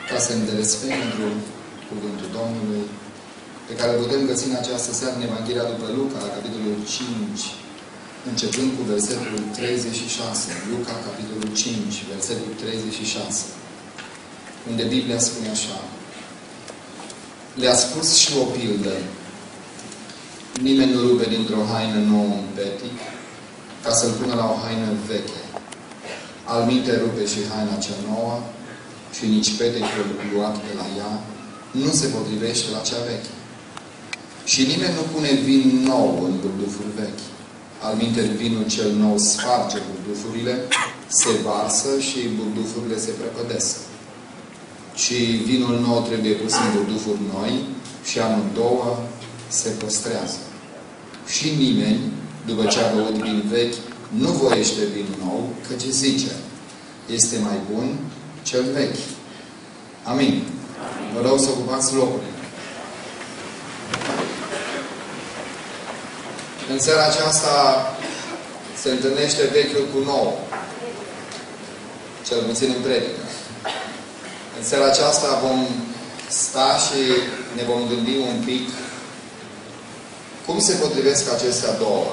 ca să îndelesfim pentru Cuvântul Domnului, pe care îl putem găsi în această seară în Evanghelia după Luca, la capitolul 5, începând cu versetul 36. Luca, capitolul 5, versetul 36. Unde Biblia spune așa: le-a spus și o pildă. Nimeni nu rupe dintr-o haină nouă un petic ca să-l pună la o haină veche. Alminte rupe și haina cea nouă și nici peticul luat de la ea nu se potrivește la cea veche. Și nimeni nu pune vin nou în burdufuri vechi. Alminte, vinul cel nou sfarge burdufurile, se varsă și burdufurile se prăpădesc. Și vinul nou trebuie pus în burdufuri noi și amândouă se păstrează. Și nimeni, după ce a băut vin vechi, nu voiește vin nou, căci zice: este mai bun cel vechi. Amin. Vă rog să ocupați locurile. În seara aceasta se întâlnește vechiul cu nou. Cel puțin în predică. În seara aceasta vom sta și ne vom gândi un pic cum se potrivesc acestea două.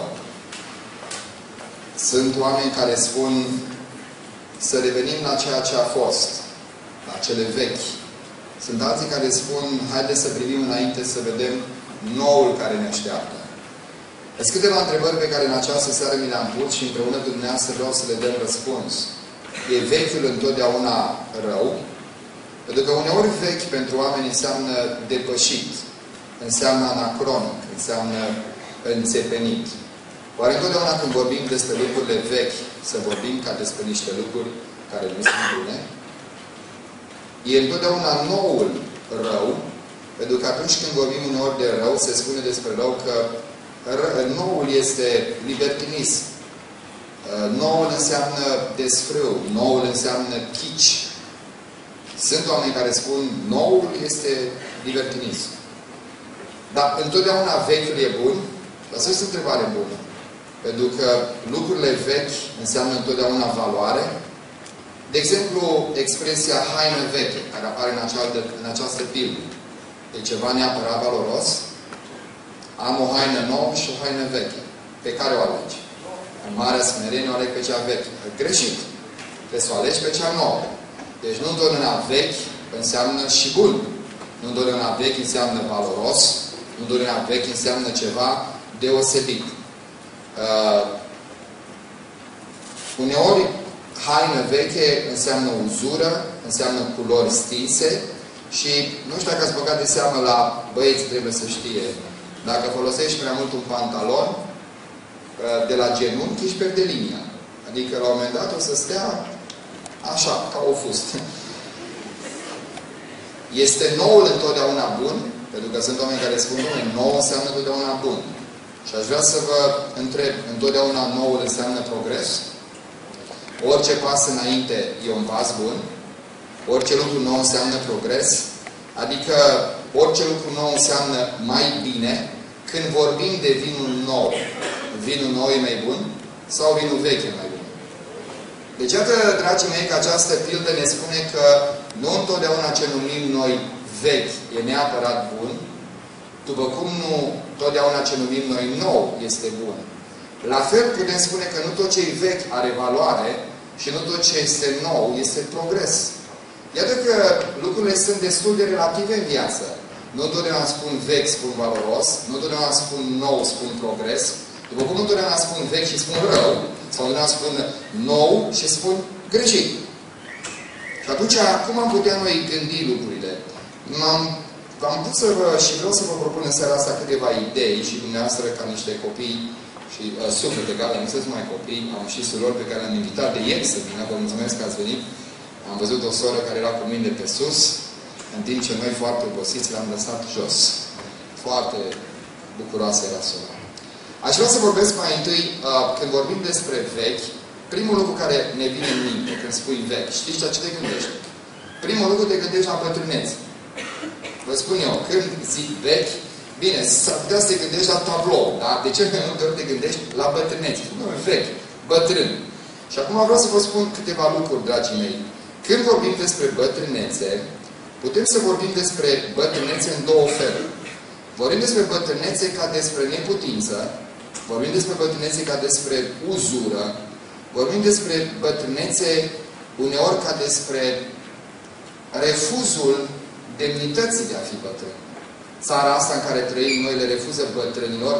Sunt oameni care spun să revenim la ceea ce a fost, la cele vechi. Sunt alții care spun haideți să privim înainte să vedem noul care ne așteaptă. Sunt câteva întrebări pe care în această seară mi le-am pus și împreună cu dumneavoastră vreau să le dăm răspuns. E vechiul întotdeauna rău? Pentru că uneori vechi pentru oameni înseamnă depășit, înseamnă anacronic, înseamnă înțepenit. Oare întotdeauna când vorbim despre lucrurile vechi, să vorbim ca despre niște lucruri care nu sunt bune? E întotdeauna noul rău, pentru că atunci când vorbim uneori de rău, se spune despre rău că noul este libertinism. Noul înseamnă desfrâu, noul înseamnă chici. Sunt oameni care spun noul este libertinism. Dar întotdeauna vechiul e bun? Asta este o întrebare bună. Pentru că lucrurile vechi înseamnă întotdeauna valoare. De exemplu, expresia haină veche, care apare în această pildă. E ceva neapărat valoros. Am o haină nouă și o haină veche. Pe care o alegi? În marea smerenie o aleg pe cea veche. Greșit. Trebuie să o alegi pe cea nouă. Deci nu întotdeauna vechi înseamnă și bun. Nu întotdeauna vechi înseamnă valoros. Nu întotdeauna vechi înseamnă ceva deosebit. Uneori, haină veche înseamnă uzură, înseamnă culori stinse și nu știu dacă ați băgat de seamă la băieți, trebuie să știe. Dacă folosești prea mult un pantalon, de la genunchi își pierde linia. Adică la un moment dat o să stea așa, ca o fustă. Este noul întotdeauna bun? Pentru că sunt oameni care spun, nou înseamnă întotdeauna bun. Și aș vrea să vă întreb, întotdeauna noul înseamnă progres? Orice pas înainte e un pas bun? Orice lucru nou înseamnă progres? Adică orice lucru nou înseamnă mai bine? Când vorbim de vinul nou e mai bun? Sau vinul vechi e mai bun? Deci, iată, dragii mei, că această pildă ne spune că nu întotdeauna ce numim noi vechi e neapărat bun, după cum nu totdeauna ce numim noi nou este bun. La fel putem spune că nu tot ce e vechi are valoare și nu tot ce este nou este progres. Iată că lucrurile sunt destul de relative în viață. Nu totdeauna spun vechi, spun valoros, nu totdeauna spun nou, spun progres, după cum nu totdeauna spun vechi și spun rău, sau nu totdeauna spun nou și spun greșit. Și atunci, cum am putea noi gândi lucrurile? V-am pus și vreau să vă propun în seara asta câteva idei și dumneavoastră ca niște copii și suflete care nu sunt mai copii, am și surori pe care le-am invitat de ieri să vină, vă mulțumesc că ați venit. Am văzut o soră care era cu mine de pe sus, în timp ce noi foarte obosiți l-am lăsat jos. Foarte bucuroasă era sora. Aș vrea să vorbesc mai întâi, când vorbim despre vechi, primul lucru care ne vine în minte când spui vechi, știți la ce te gândești? Primul lucru te gândești la bătrâneți. Vă spun eu, când zic vechi, bine, s-ar putea să te gândești la tablou, da? De ce mai multe ori te gândești la bătrâneți? Nu, vechi, bătrân. Și acum vreau să vă spun câteva lucruri, dragii mei. Când vorbim despre bătrânețe, Putem să vorbim despre bătrânețe în două feluri. Vorbim despre bătrânețe ca despre neputință, vorbim despre bătrânețe ca despre uzură, vorbim despre bătrânețe uneori ca despre refuzul demnității de a fi bătrân. Țara asta în care trăim noi le refuză bătrânilor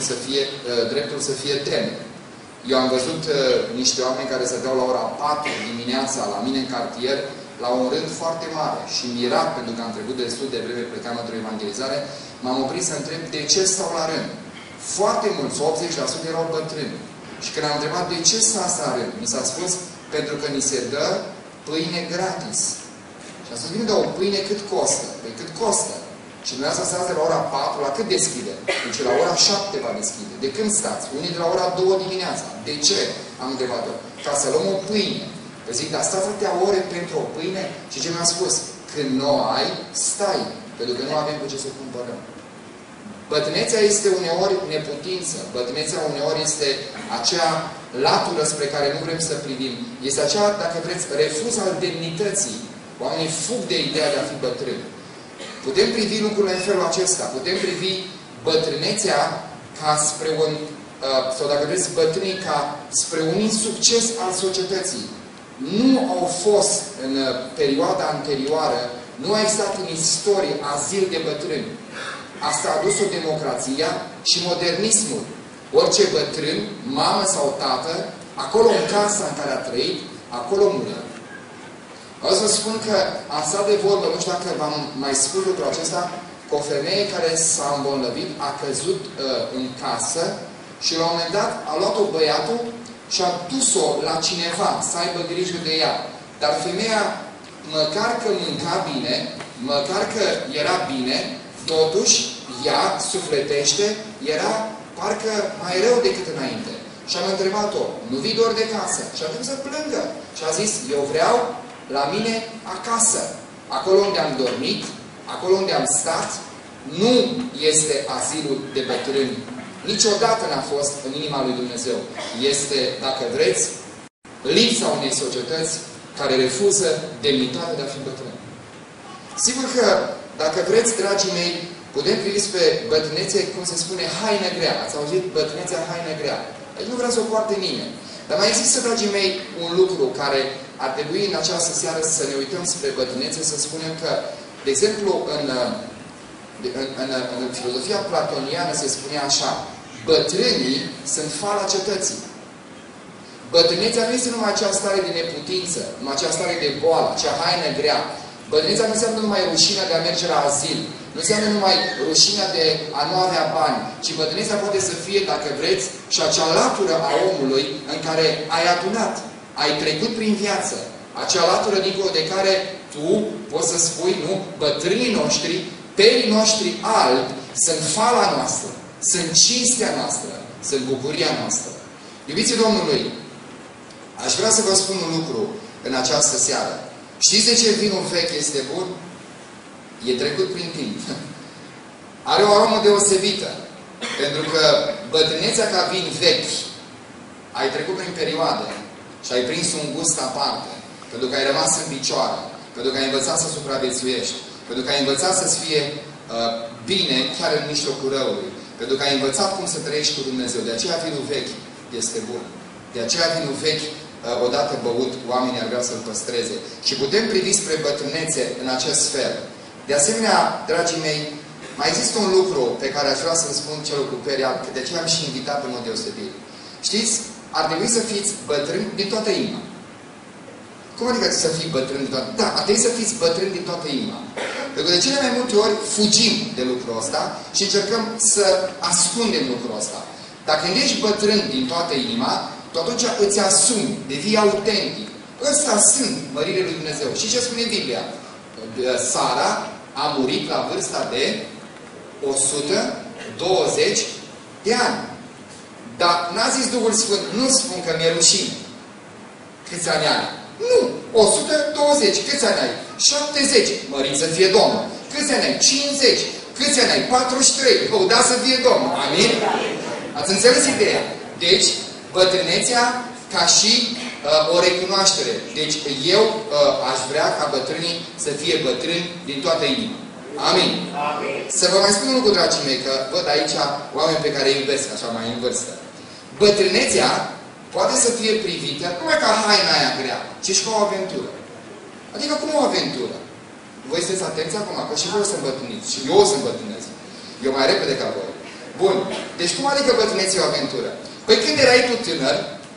dreptul să fie demn. Eu am văzut niște oameni care stăteau la ora 4 dimineața la mine în cartier, la un rând foarte mare. Și mirat, pentru că am trecut destul de vreme, plecam într-o evangelizare, m-am oprit să întreb de ce stau la rând. Foarte mulți, 80% erau bătrâni. Și când am întrebat de ce stau asta la rând, mi s-a spus, pentru că ni se dă pâine gratis. Și am spus, bine, dar o pâine cât costă? Păi cât costă? Și dumneavoastră stați de la ora 4, la cât deschide? Deci la ora 7 va deschide. De când stați? Unii de la ora 2 dimineața. De ce? Am întrebat-o. Ca să luăm o pâine. Păi zic, dar stați atâtea ore pentru o pâine? Și ce mi-a spus? Când nu ai, stai. Pentru că nu avem cu ce să cumpărăm. Bătrânețea este uneori neputință. Bătrânețea uneori este acea latură spre care nu vrem să privim. Este acea, dacă vreți, refuz al demnității. Oamenii fug de ideea de a fi bătrâni. Putem privi lucrurile în felul acesta. Putem privi bătrânețea ca spre un, sau dacă vreți, bătrânii ca spre un insucces al societății. Nu au fost în perioada anterioară, nu a existat în istorie azil de bătrâni. Asta a adus-o democrația și modernismul. Orice bătrân, mamă sau tată, acolo în casa în care a trăit, acolo murea. Vreau să vă spun că am stat de vorbă, nu știu dacă v-am mai spus lucrul acesta, cu o femeie care s-a îmbolnăvit, a căzut în casă și la un moment dat a luat-o băiatul și a dus-o la cineva să aibă grijă de ea. Dar femeia, măcar că mânca bine, măcar că era bine, totuși ea, sufletește, era parcă mai rău decât înainte. Și am întrebat-o, nu vii doar de casă? Și a trebuit să plângă. Și a zis, eu vreau la mine acasă. Acolo unde am dormit, acolo unde am stat, nu este azilul de bătrâni. Niciodată n-a fost în inima lui Dumnezeu. Este, dacă vreți, lipsa unei societăți care refuză demnitatea de a fi bătrân. Sigur că, dacă vreți, dragii mei, putem privi pe bătrânețe, cum se spune, haină grea. Ați auzit bătrânețea haină grea? Aici nu vrea să o poarte nimeni. Dar mai există, dragii mei, un lucru care ar trebui în această seară să ne uităm spre bătrânețe, să spunem că, de exemplu, în filozofia platoniană se spune așa, bătrânii sunt fala cetății. Bătrânețea nu este numai acea stare de neputință, numai acea stare de boală, acea haină grea. Bătrânețea nu înseamnă numai rușinea de a merge la azil, nu înseamnă numai rușinea de a nu avea bani, ci bătrânețea poate să fie, dacă vreți, și acea latură a omului în care ai adunat, ai trecut prin viață. Acea latură dincolo de care tu poți să spui, nu, bătrânii noștri, perii noștri albi, sunt fala noastră, sunt cinstea noastră, sunt bucuria noastră. Iubiții Domnului, aș vrea să vă spun un lucru în această seară. Știți de ce vinul vechi este bun? E trecut prin timp. Are o aromă deosebită. Pentru că bătrânețea ca vin vechi, ai trecut prin perioade și ai prins un gust aparte. Pentru că ai rămas în picioare. Pentru că ai învățat să supraviețuiești. Pentru că ai învățat să-ți fie bine chiar în mijlocul răului. Pentru că ai învățat cum să trăiești cu Dumnezeu. De aceea vinul vechi este bun. De aceea vinul vechi, odată băut, oamenii ar vrea să-l păstreze. Și putem privi spre bătrânețe în acest fel. De asemenea, dragii mei, mai există un lucru pe care aș vrea să-l spun celor cu peri albi, de ce am și invitat în mod deosebit. Știți, ar trebui să fiți bătrâni din toată inima. Cum adică să fii bătrâni din toată inima? Da, ar trebui să fiți bătrâni din toată inima. Pentru că de cele mai multe ori fugim de lucrul ăsta și încercăm să ascundem lucrul ăsta. Dacă ești bătrân din toată inima, tu atunci îți asumi, devii autentic. Ăsta sunt măririle lui Dumnezeu. Și ce spune Biblia? Sara a murit la vârsta de 120 de ani. Dar n-a zis Duhul Sfânt, nu spun că mi-e rușine. Câți ani are? Nu! 120. Câți ani ai? 70. Mărit să fie Domnul. Câți ani ai? 50. Câți ani ai? 43. Lăudați să fie Domnul. Amin? Ați înțeles ideea? Deci, bătrânețea ca și o recunoaștere. Deci eu aș vrea ca bătrânii să fie bătrâni din toată inima. Amin. Amin. Să vă mai spun un lucru, dragii mei, că văd aici oameni pe care îi iubesc, așa mai în vârstă. Bătrânețea poate să fie privită numai ca haina aia grea, ci și ca o aventură. Adică cum o aventură? Voi sunteți atenți acum, că și voi o să îmbătrâniți. Și eu o să îmbătrânesc. Eu mai repede ca voi. Bun. Deci cum adică bătrânețea e o aventură? Păi când erai tu tânăr,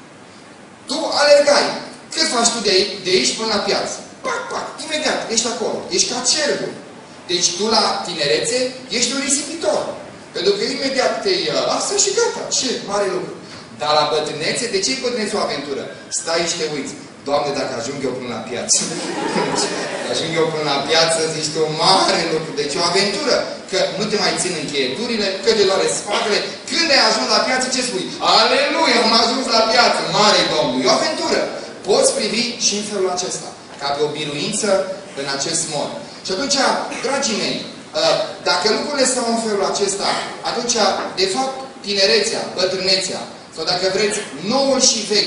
tu alergai. Cât faci tu de aici până la piață? Pac, pac, imediat, ești acolo. Ești ca cervul. Deci tu la tinerețe ești un risipitor. Pentru că imediat te asta și gata. Ce mare lucru. Dar la bătrânețe, de ce e bătrânețe o aventură? Stai și te uiți. Doamne, dacă ajung eu până la piață. Ajung eu până la piață, zici un mare lucru. Deci o aventură. Că nu te mai țin încheieturile, că te doare spatele. Când ai ajuns la piață, ce spui? Aleluia, am ajuns la piață. Mare Domnul. E o aventură. Poți privi și în felul acesta. Ca pe o biruință în acest mod. Și atunci, dragii mei, dacă lucrurile stau în felul acesta, atunci, de fapt, tinerețea, bătrânețea, sau dacă vreți, noul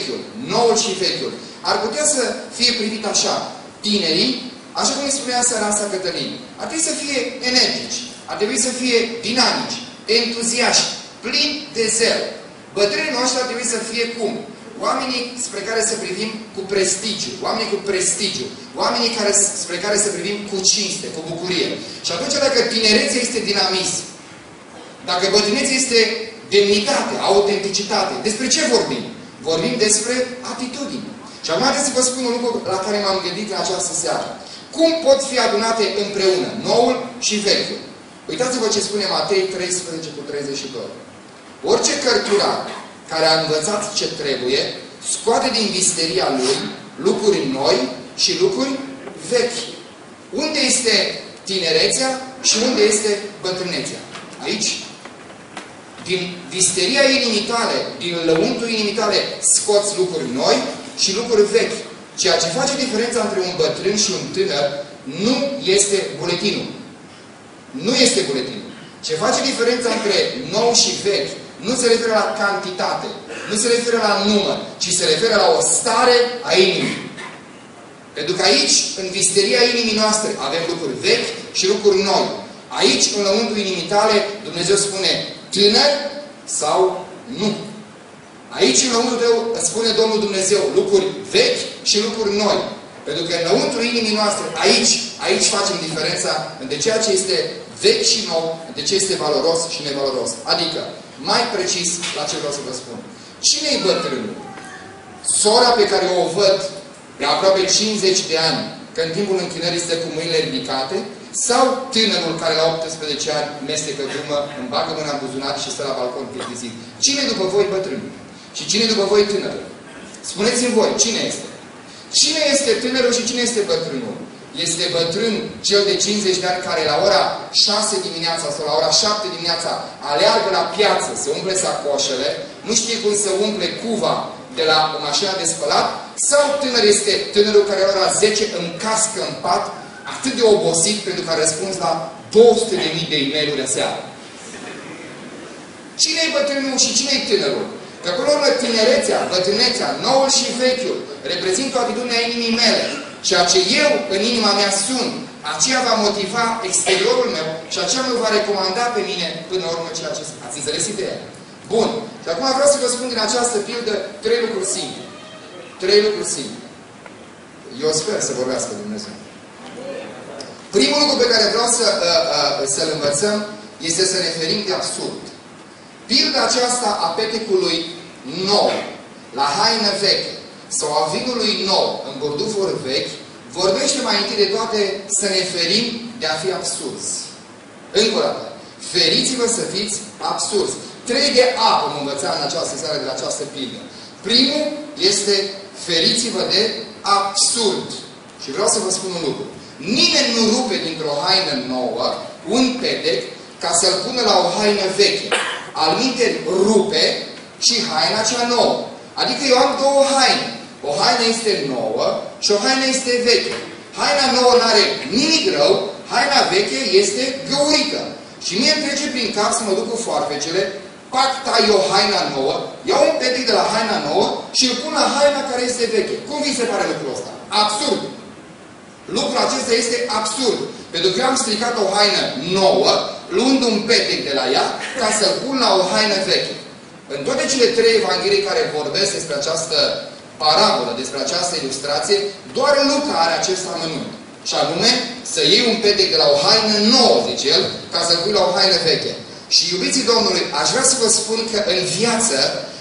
și vechiul, ar putea să fie privit așa. Tinerii, așa cum îi spunea seara asta Cătălin, ar trebui să fie energici, ar trebui să fie dinamici, entuziaști, plini de zel. Bătrânii noștri ar trebui să fie cum? Oamenii spre care să privim cu prestigiu, oamenii cu prestigiu, oamenii spre care să privim cu cinste, cu bucurie. Și atunci dacă tinerețea este dinamism, dacă bătrânețea este demnitate, autenticitate, despre ce vorbim? Vorbim despre atitudini. Și acum haideți să vă spun un lucru la care m-am gândit în această seară. Cum pot fi adunate împreună noul și vechiul? Uitați-vă ce spune Matei 13:32. Orice cărturar care a învățat ce trebuie, scoate din visteria lui lucruri noi și lucruri vechi. Unde este tinerețea și unde este bătrânețea? Aici. Din visteria inimii tale, din lăuntul inimii tale, scoți lucruri noi și lucruri vechi. Ceea ce face diferența între un bătrân și un tânăr nu este buletinul. Nu este buletinul. Ce face diferența între nou și vechi nu se referă la cantitate, nu se referă la număr, ci se referă la o stare a inimii. Pentru că aici, în visteria inimii noastre, avem lucruri vechi și lucruri noi. Aici, în lăuntul inimii tale, Dumnezeu spune tânăr sau nu. Aici, în lăuntul tău, spune Domnul Dumnezeu lucruri vechi și lucruri noi. Pentru că în lăuntul inimii noastre, aici facem diferența între ceea ce este vechi și nou, între ce este valoros și nevaloros. Adică, mai precis la ce vreau să vă spun. Cine e bătrânul? Sora pe care o văd de aproape 50 de ani, că în timpul închinării stă cu mâinile ridicate, sau tânărul care la 18 ani mestecă drumă, îmi bagă mâna în buzunar și stă la balcon plictisit? Cine după voi bătrânul? Și cine după voi tânărul? Spuneți-mi voi, cine este? Cine este tânărul și cine este bătrânul? Este bătrân cel de 50 de ani care la ora 6 dimineața sau la ora 7 dimineața aleargă la piață să umple sacoșele, nu știe cum să umple cuva de la mașina de spălat, sau tânăr este tânărul care la ora 10 încască în pat, atât de obosit pentru că a răspuns la 200.000 de e-mail-uri aseară. Cine e bătrânul și cine e tânărul? Că până la urmă tinerețea, bătrânețea, noul și vechiul reprezintă o atitudine a inimii mele. Ceea ce eu în inima mea sunt, aceea va motiva exteriorul meu și aceea mă va recomanda pe mine până la urmă ceea ce sunt. Ați înțeles ideea? Bun. Și acum vreau să vă spun din această pildă 3 lucruri simple. 3 lucruri simple. Eu sper să vorbească Dumnezeu. Primul lucru pe care vreau să-l învățăm este să ne ferim de absurd. Pilda aceasta a petecului nou, la haină veche, sau a vinului nou, în burdufuri vechi, vorbește mai întâi de toate să ne ferim de a fi absurzi. Încă o dată. Feriți-vă să fiți absurzi. 3 de A vom învăța în această seară de la această pildă. Primul este feriți-vă de absurd. Și vreau să vă spun un lucru. Nimeni nu rupe dintr-o haină nouă un petec ca să-l pună la o haină veche. Alminteri rupe și haina cea nouă. Adică eu am 2 haine. O haină este nouă și o haină este veche. Haina nouă nu are nimic rău, haina veche este găurită. Și mie îmi trece prin cap să mă duc cu foarfecele Pac, tai o haina nouă, iau un petic de la haina nouă și îl pun la haina care este veche. Cum vi se pare lucrul ăsta? Absurd! Lucrul acesta este absurd. Pentru că eu am stricat o haină nouă, luând un petec de la ea, ca să-l pun la o haină veche. În toate cele trei evanghelii care vorbesc despre această parabolă, despre această ilustrație, doar Luca are acest amănunt. Și anume, să iei un petec de la o haină nouă, zice el, ca să-l pui la o haină veche. Și iubiții Domnului, aș vrea să vă spun că în viață,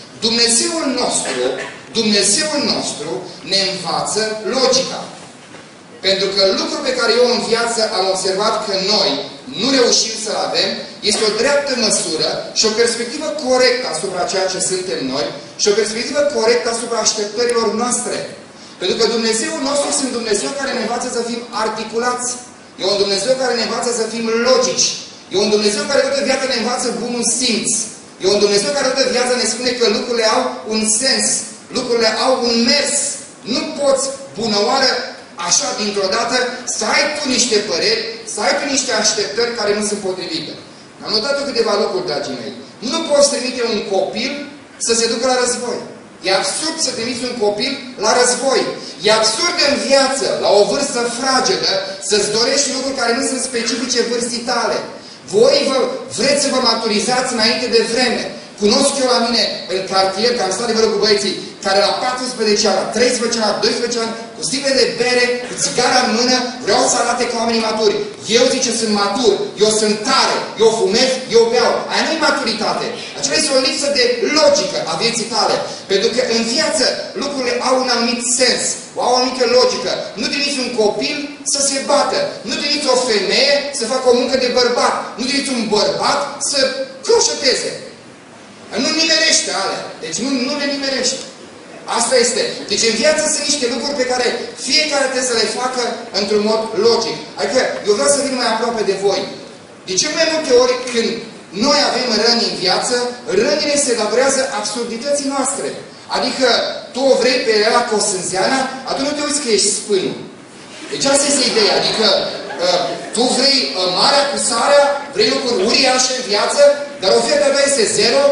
Dumnezeul nostru ne învață logica. Pentru că lucrul pe care eu în viață am observat că noi nu reușim să-l avem, este o dreaptă măsură și o perspectivă corectă asupra ceea ce suntem noi și o perspectivă corectă asupra așteptărilor noastre. Pentru că Dumnezeul nostru este un Dumnezeu care ne învață să fim articulați. E un Dumnezeu care ne învață să fim logici. E un Dumnezeu care toată viața ne învață bunul simț. E un Dumnezeu care toată viața ne spune că lucrurile au un sens. Lucrurile au un mers. Nu poți, bună oară, așa, dintr-o dată, să ai tu niște păreri, să ai tu niște așteptări care nu sunt potrivite. Am notat câteva lucruri, dragii mei. Nu poți trimite un copil să se ducă la război. E absurd să trimiți un copil la război. E absurd în viață, la o vârstă fragedă, să-ți dorești lucruri care nu sunt specifice vârstii tale. Voi vreți să vă maturizați înainte de vreme. Cunosc eu la mine în cartier, că am stat de vorbă cu băieții, care la 14 ani, la 13 ani, la 12 ani, cu sticle de bere, cu țigara în mână, vreau să arate ca oamenii maturi. Eu zice, sunt matur, eu sunt tare, eu fumez, eu beau. Aia nu e maturitate. Aceea este o lipsă de logică a vieții tale. Pentru că în viață lucrurile au un anumit sens, au o anumită logică. Nu trimiți un copil să se bată. Nu trimiți o femeie să facă o muncă de bărbat. Nu trimiți un bărbat să croșeteze. Nu nimerește alea. Deci nu le nimerește. Asta este. Deci în viață sunt niște lucruri pe care fiecare trebuie să le facă într-un mod logic. Adică eu vreau să vin mai aproape de voi. De ce mai multe ori când noi avem răni în viață, rănile se datorează absurdității noastre. Adică tu o vrei pe ea cu o sânzeana, atunci nu te uiți că ești spânul. Deci asta este ideea. Adică tu vrei marea cu sarea, vrei lucruri uriașe în viață, dar oferta ta este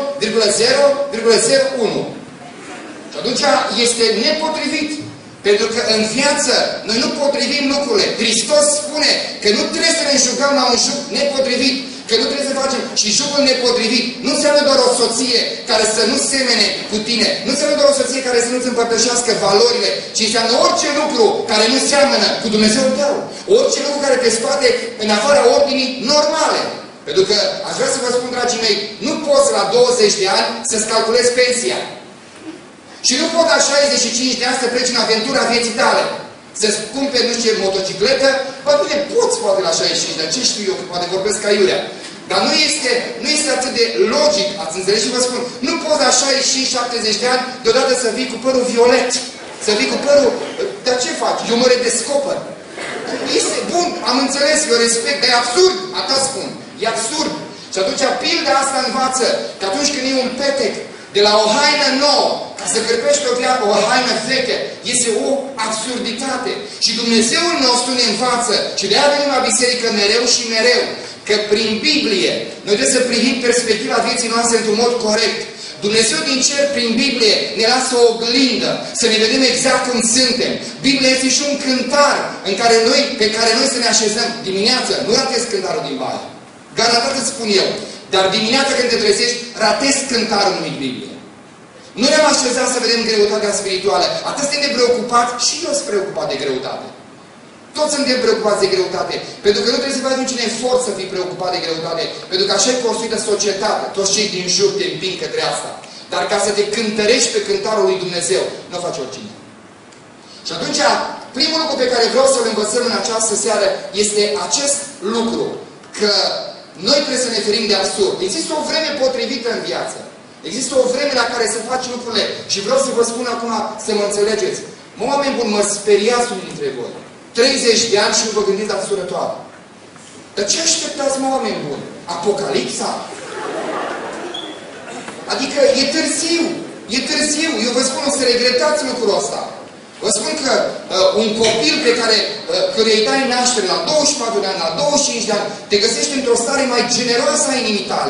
0,0,01. Și atunci este nepotrivit. Pentru că în viață noi nu potrivim lucrurile. Hristos spune că nu trebuie să ne înjugăm la un jug nepotrivit. Că nu trebuie să facem și jugul nepotrivit. Nu înseamnă doar o soție care să nu semene cu tine. Nu înseamnă doar o soție care să nu-ți împărtășească valorile. Ci înseamnă orice lucru care nu seamănă cu Dumnezeu tău. Orice lucru care te scoate în afara ordinii normale. Pentru că, aș vrea să vă spun, dragii mei, nu poți la 20 de ani să-ți calculezi pensia. Și nu pot la 65 de ani să pleci în aventura vieții tale. Să-ți cumperi, nu știu ce, motocicletă. Bă, bine, poți poate la 65 de ani. Ce știu eu, că poate vorbesc ca iurea. Dar nu este atât de logic, ați înțeles și vă spun. Nu poți la 65-70 de ani deodată să vii cu părul violet. Să vii cu părul... Dar ce faci? Eu mă redescoper. Este bun, am înțeles, eu respect, dar e absurd, atât spun. E absurd. Și atunci pilda asta învață că atunci când e un petec de la o haină nouă, ca să cârpești o haină veche, este o absurditate. Și Dumnezeul nostru ne învață, și de-aia venim la biserică mereu și mereu, că prin Biblie noi trebuie să privim perspectiva vieții noastre într-un mod corect. Dumnezeu din cer, prin Biblie, ne lasă o oglindă, să ne vedem exact cum suntem. Biblia este și un cântar pe care noi să ne așezăm dimineață. Nu ratezi cântarul din baie. Garantat îți spun eu. Dar dimineața când te trezești, ratezi cântarul numit Biblie. Nu ne-am așezat să vedem greutatea spirituală. Atât suntem de preocupați și eu sunt preocupat de greutate. Toți suntem preocupați de greutate. Pentru că nu trebuie să faci niciun efort să fii preocupat de greutate. Pentru că așa e construită societatea. Toți cei din jur te împing către asta. Dar ca să te cântărești pe cântarul lui Dumnezeu, nu o face oricine. Și atunci, primul lucru pe care vreau să-l învățăm în această seară este acest lucru. Că noi trebuie să ne ferim de absurd. Există o vreme potrivită în viață. Există o vreme la care să faci lucrurile. Și vreau să vă spun acum să mă înțelegeți. Mă, oameni buni, mă speriați unii dintre voi. 30 de ani și nu vă gândiți la surătoare. Dar ce așteptați, mă, oameni buni? Apocalipsa? Adică e târziu. E târziu. Eu vă spun, o să regretați lucrul ăsta. Vă spun că un copil pe căruia îi dai naștere la 24 de ani, la 25 de ani, te găsești într-o stare mai generoasă a inimii tale.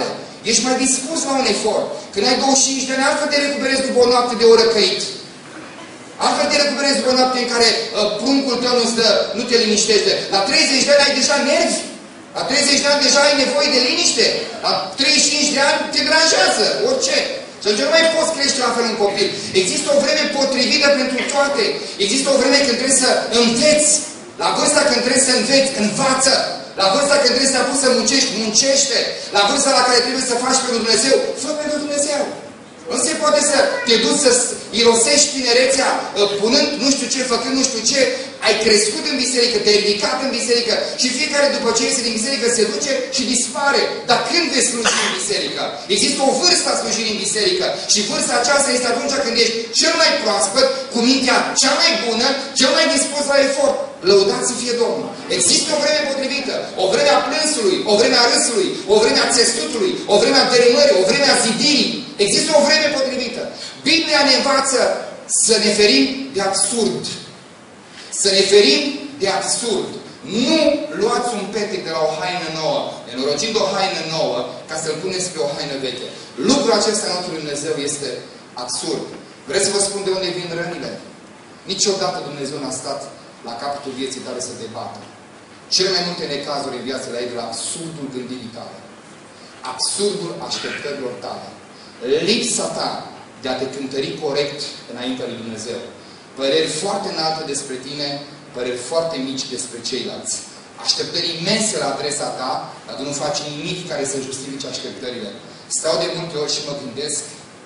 Ești mai dispus la un efort. Când ai 25 de ani, altfel te recuperezi după o noapte de oră căit. Altfel te recuperezi după o noapte în care pruncul tău nu te liniștește. La 30 de ani ai deja nervi. La 30 de ani deja ai nevoie de liniște. La 35 de ani te deranjează orice. Și atunci nu mai poți crește la fel un copil. Există o vreme potrivită pentru toate. Există o vreme când trebuie să înveți. La vârsta când trebuie să înveți, învață. La vârsta când trebuie să te apuci să muncești, muncește. La vârsta la care trebuie să faci pentru Dumnezeu, fă pentru Dumnezeu. Nu se poate să te duci să irosești tinerețea punând nu știu ce, făcând nu știu ce. Ai crescut în biserică, te-ai ridicat în biserică și fiecare după ce iese din biserică se duce și dispare. Dar când vei sluji în biserică? Există o vârstă a slujirii în biserică și vârsta aceasta este atunci când ești cel mai proaspăt, cu mintea cea mai bună, cel mai dispus la efort. Lăudat să fie Domnul. Există o vreme potrivită, o vreme a plânsului, o vreme a râsului, o vreme a țesutului, o vreme a dărâmării, o vreme a zidirii. Există o vreme potrivită. Biblia ne învață să ne ferim de absurd. Să ne ferim de absurd. Nu luați un petec de la o haină nouă, nenorocind o haină nouă, ca să-l puneți pe o haină veche. Lucrul acesta în ochii lui Dumnezeu este absurd. Vreți să vă spun de unde vin rănile? Niciodată Dumnezeu n-a stat la capătul vieții tale să te bată. Cele mai multe necazuri în viața ei de la absurdul gândirii tale. Absurdul așteptărilor tale. Lipsa ta de a te cântări corect înaintea lui Dumnezeu. Păreri foarte înalte despre tine, păreri foarte mici despre ceilalți. Așteptări imense la adresa ta, dar tu nu faci nimic care să justifice așteptările. Stau de multe ori și mă gândesc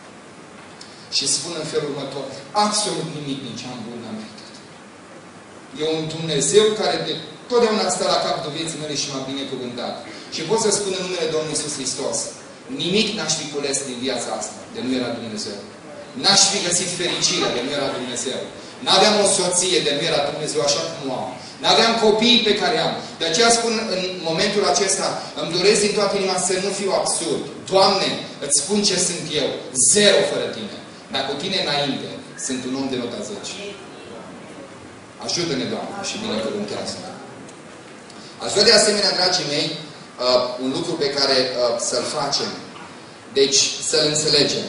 și spun în felul următor: absolut nimic din ce am bun n-am meritat. E un Dumnezeu care de totdeauna stă la capătul vieții mele și m-a binecuvântat. Și pot să spun în numele Domnului Iisus Hristos: nimic n-aș fi cules din viața asta de nu era Dumnezeu. N-aș fi găsit fericirea de nu era Dumnezeu. N-aveam o soție de nu era Dumnezeu așa cum o am. N-aveam copiii pe care am. De aceea spun în momentul acesta, îmi doresc din toată inima să nu fiu absurd. Doamne, îți spun ce sunt eu. Zero fără tine. Dar cu tine înainte, sunt un om de nota 10. Ajută-ne, Doamne, și binecuvântează. Aș vrea de asemenea, dragii mei, un lucru pe care să-l facem. Deci, să-l înțelegem.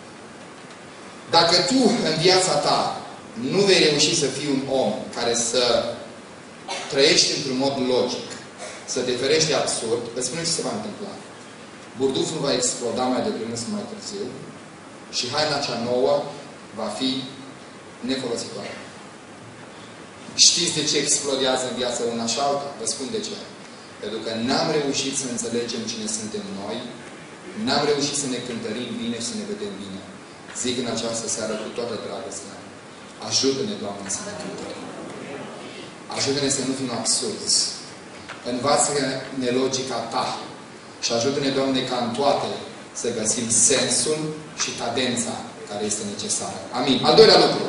Dacă tu, în viața ta, nu vei reuși să fii un om care să trăiești într-un mod logic, să te ferești de absurd, îți spune ce se va întâmpla. Burduful va exploda mai devreme sau mai târziu și haina cea nouă va fi nefolositoare. Știți de ce explodează în viața una și alta? Vă spun de ce. Pentru că n-am reușit să înțelegem cine suntem noi, n-am reușit să ne cântărim bine și să ne vedem bine. Zic în această seară cu toată dragostea: ajută-ne, Doamne, să ne cântărim. Ajută-ne să nu fim absurzi. Învață-ne logica ta. Și ajută-ne, Doamne, ca în toate să găsim sensul și cadența care este necesară. Amin. Al doilea lucru.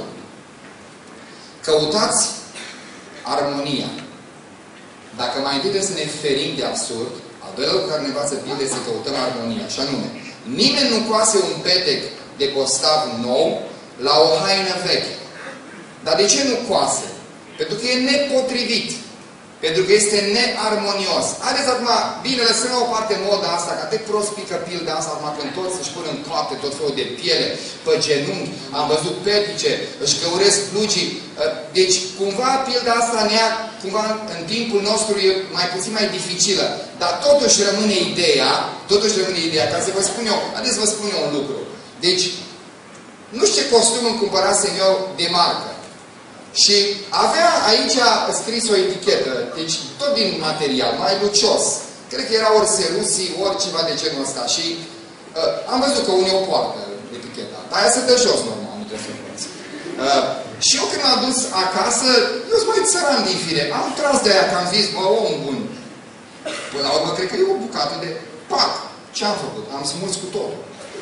Căutați armonia. Dacă mai întâi trebuie să ne ferim de absurd, al doilea lucru care ne învață Biblia este să căutăm armonia. Și anume, nimeni nu coase un petec de postav nou la o haină veche. Dar de ce nu coase? Pentru că e nepotrivit. Pentru că este nearmonios. Haideți acum, bine, lăsăm la o parte moda asta, că atât prost pică pilda asta, acum când toți își pun în toate tot felul de piele, pe genunchi, am văzut petice, își căuresc plugii. Deci, cumva, pilda asta cumva, în timpul nostru e mai puțin mai dificilă. Dar totuși rămâne ideea, ca să vă spun eu, haideți să vă spun eu un lucru. Deci, nu știu ce costum îmi cumpărasem eu de marcă. Și avea aici scris o etichetă, deci tot din material, mai lucios. Cred că era ori serusii, ori ceva de genul ăsta. Și am văzut că unii o poartă eticheta. Dar aia se dă jos, normal, nu trebuie să poți. Și eu când m-am dus acasă, eu sunt mai țăran din fire. Am tras de aia, că am zis, bă, om bun. Până la urmă, cred că e o bucată de pac. Ce am făcut? Am smuls cu totul.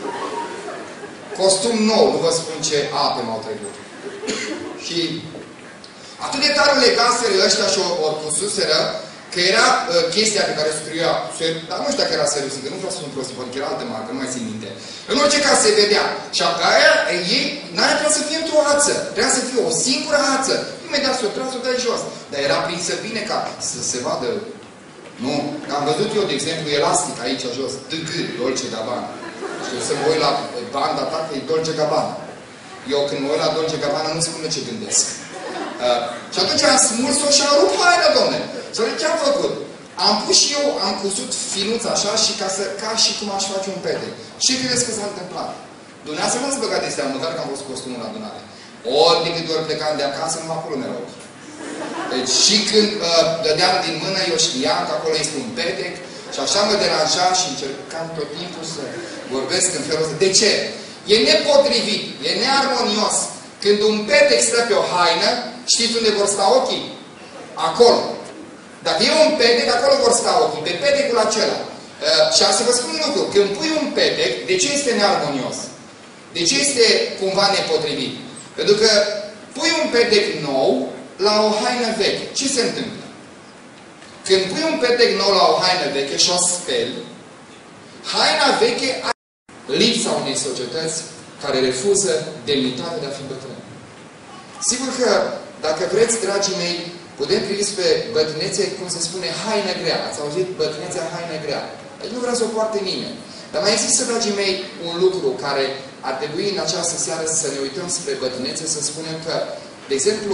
Costum nou, nu vă spun ce ape m-au trecut. Și atât de tare legaseră ăștia și o pususeră, că era chestia pe care scria, dar nu știu dacă era serios, că nu vreau să spun prostii, poate că era altă marcă, nu mai țin minte. În orice caz se vedea. Și aia, n-aia trebuia să fie într-o hață. Trebuia să fie o singură hață. Imediat s-o tras, o dai jos. Dar era prinsă bine ca să se vadă Nu? Am văzut eu, de exemplu, elastic aici jos, DG, Dolce Gabbana. Știu, să mă uit la banda ta, că e Dolce Gabbana. Eu când mă uit la Dolce Gabbana nu spun ce gândesc. Și atunci am smuls-o și am rupt haina, domne. Și atunci ce am făcut? Am pus și eu, am cusut finuța așa și ca și cum aș face un petec. Ce credeți că s-a întâmplat? Dumneavoastră nu ați băgat de seamă, măcar că am fost costumul la adunare. Ori de câte ori plecam de acasă, numai acolo mereu. Deci și când dădeam din mână, eu știam că acolo este un petec și așa mă deranja și încercam tot timpul să vorbesc în felul ăsta. De ce? E nepotrivit, e nearmonios. Când un petec stă pe o haină, știți unde vor sta ochii? Acolo. Dacă e un petec, acolo vor sta ochii, pe petecul acela. Și să vă spun un lucru, când pui un petec, de ce este nearmonios? De ce este cumva nepotrivit? Pentru că pui un petec nou la o haină veche. Ce se întâmplă? Când pui un petec nou la o haină veche și o speli, haina veche are lipsa unei societăți care refuză demnitatea de a fi bătrân. Sigur că, dacă vreți, dragii mei, putem privi pe bătrânețe, cum se spune, haină grea. Ați auzit bătrânețea haină grea. Deci nu vrea să o poarte nimeni. Dar mai există, dragii mei, un lucru care ar trebui în această seară să ne uităm spre bătrânețe, să spunem că, de exemplu,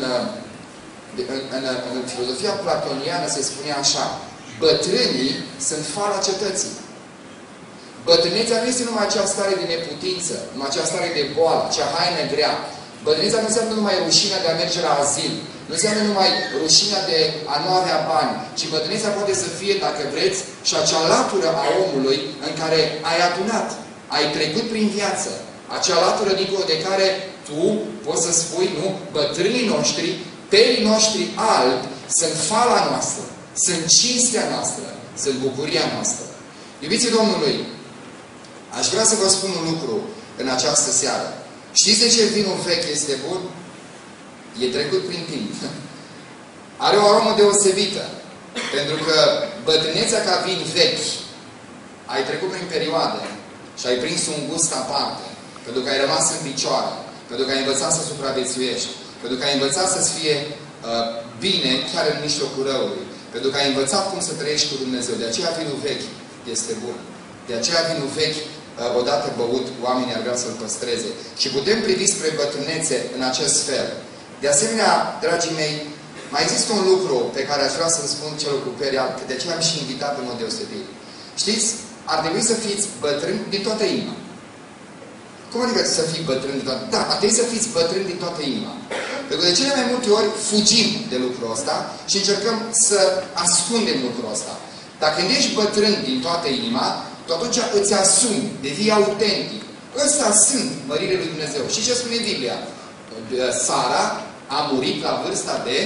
în filozofia platoniană se spune așa: bătrânii sunt fala cetății. Bătrânețea nu este numai acea stare de neputință, numai acea stare de boală, acea haină grea. Bătrânețea nu înseamnă numai rușinea de a merge la azil, nu înseamnă numai rușinea de a nu avea bani, ci bătrânețea poate să fie, dacă vreți, și acea latură a omului în care ai adunat, ai trecut prin viață. Acea latură dincolo de care tu poți să spui, nu, bătrânii noștri, perii noștri albi, sunt fala noastră, sunt cinstea noastră, sunt bucuria noastră. Iubiții Domnului, aș vrea să vă spun un lucru în această seară. Știți de ce vinul vechi este bun? E trecut prin timp. Are o aromă deosebită. Pentru că bătrânețea ca vin vechi, ai trecut prin perioade și ai prins un gust aparte. Pentru că ai rămas în picioare. Pentru că ai învățat să supraviețuiești. Pentru că ai învățat să-ți fie bine chiar în mijlocul răului. Pentru că ai învățat cum să trăiești cu Dumnezeu. De aceea vinul vechi este bun. De aceea vinul vechi, odată băut, oamenii ar vrea să-l păstreze. Și putem privi spre bătrânețe în acest fel. De asemenea, dragii mei, mai există un lucru pe care aș vrea să-l spun celor cu peri albi, de aceea am și invitat în mod deosebit. Știți, ar trebui să fiți bătrâni din toată inima. Cum adică să fii bătrâni din toată inima? Da, ar trebui să fiți bătrâni din toată inima. Pentru că de cele mai multe ori fugim de lucrul ăsta și încercăm să ascundem lucrul ăsta. Dacă când ești bătrân din toată inima, tu atunci îți asumi, devii autentic. Ăsta sunt măririle lui Dumnezeu. Și ce spune Biblia? Sara a murit la vârsta de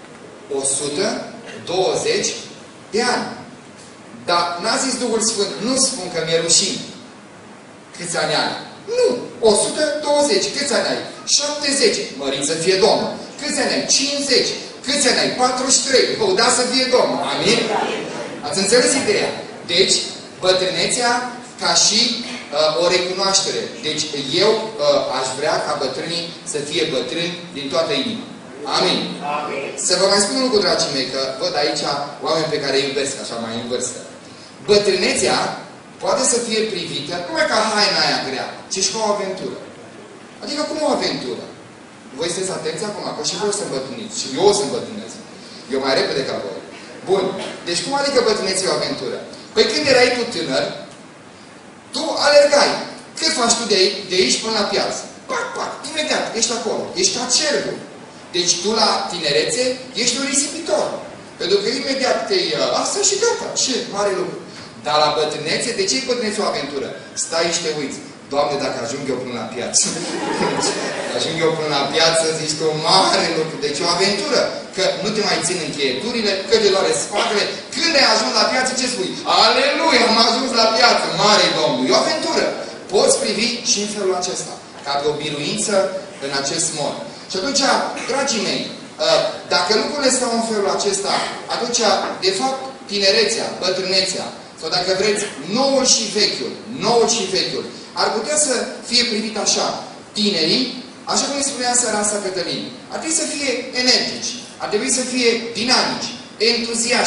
120 de ani. Dar n-a zis Duhul Sfânt, nu spun că mi-e rușine. Câți ani are? Nu. 120. Câți ani ai? 70. Mărit să fie Domnul. Câți ani ai? 50. Câți ani ai? 43. Lăuda să fie Domnul. Amin? Ați înțeles ideea? Deci, bătrânețea ca și o recunoaștere. Deci, eu aș vrea ca bătrânii să fie bătrâni din toată inima. Amin. Amin. Să vă mai spun un lucru, dragii mei, că văd aici oameni pe care îi iubesc, așa mai în vârstă. Bătrânețea poate să fie privită nu numai ca haina aia grea, ci și ca o aventură. Adică cum o aventură? Voi sunteți atenți acum, că și voi o să îmbătrâniți. Și eu o să îmbătrânesc. Eu mai repede ca voi. Bun. Deci cum adică bătrâneția e o aventură? Păi când erai tu tânăr, tu alergai. Cât faci tu de aici până la piață? Pac, pac, imediat, ești acolo. Ești ca cervul. Deci tu la tinerețe ești un risipitor. Pentru că imediat te-ai asta și gata. Ce mare lucru. Dar la bătrânețe, de ce e bătrânețe o aventură? Stai și te uiți. Doamne, dacă ajung eu până la piață. Ajung eu până la piață, zici că o mare lucru. Deci o aventură. Că nu te mai țin încheieturile, că te doare spatele. Când ai ajuns la piață, ce spui? Aleluia, am ajuns la piață. Mare Domnul. E o aventură. Poți privi și în felul acesta. Ca de o biruință în acest mod. Și atunci, dragii mei, dacă lucrurile stau în felul acesta, atunci, de fapt, tinerețea, bătrânețea, sau dacă vreți, noul și vechiul, ar putea să fie privit așa. Tinerii, așa cum îi spunea Sărasa Cătălin, ar trebui să fie energici, ar trebui să fie dinamici, entuziaști,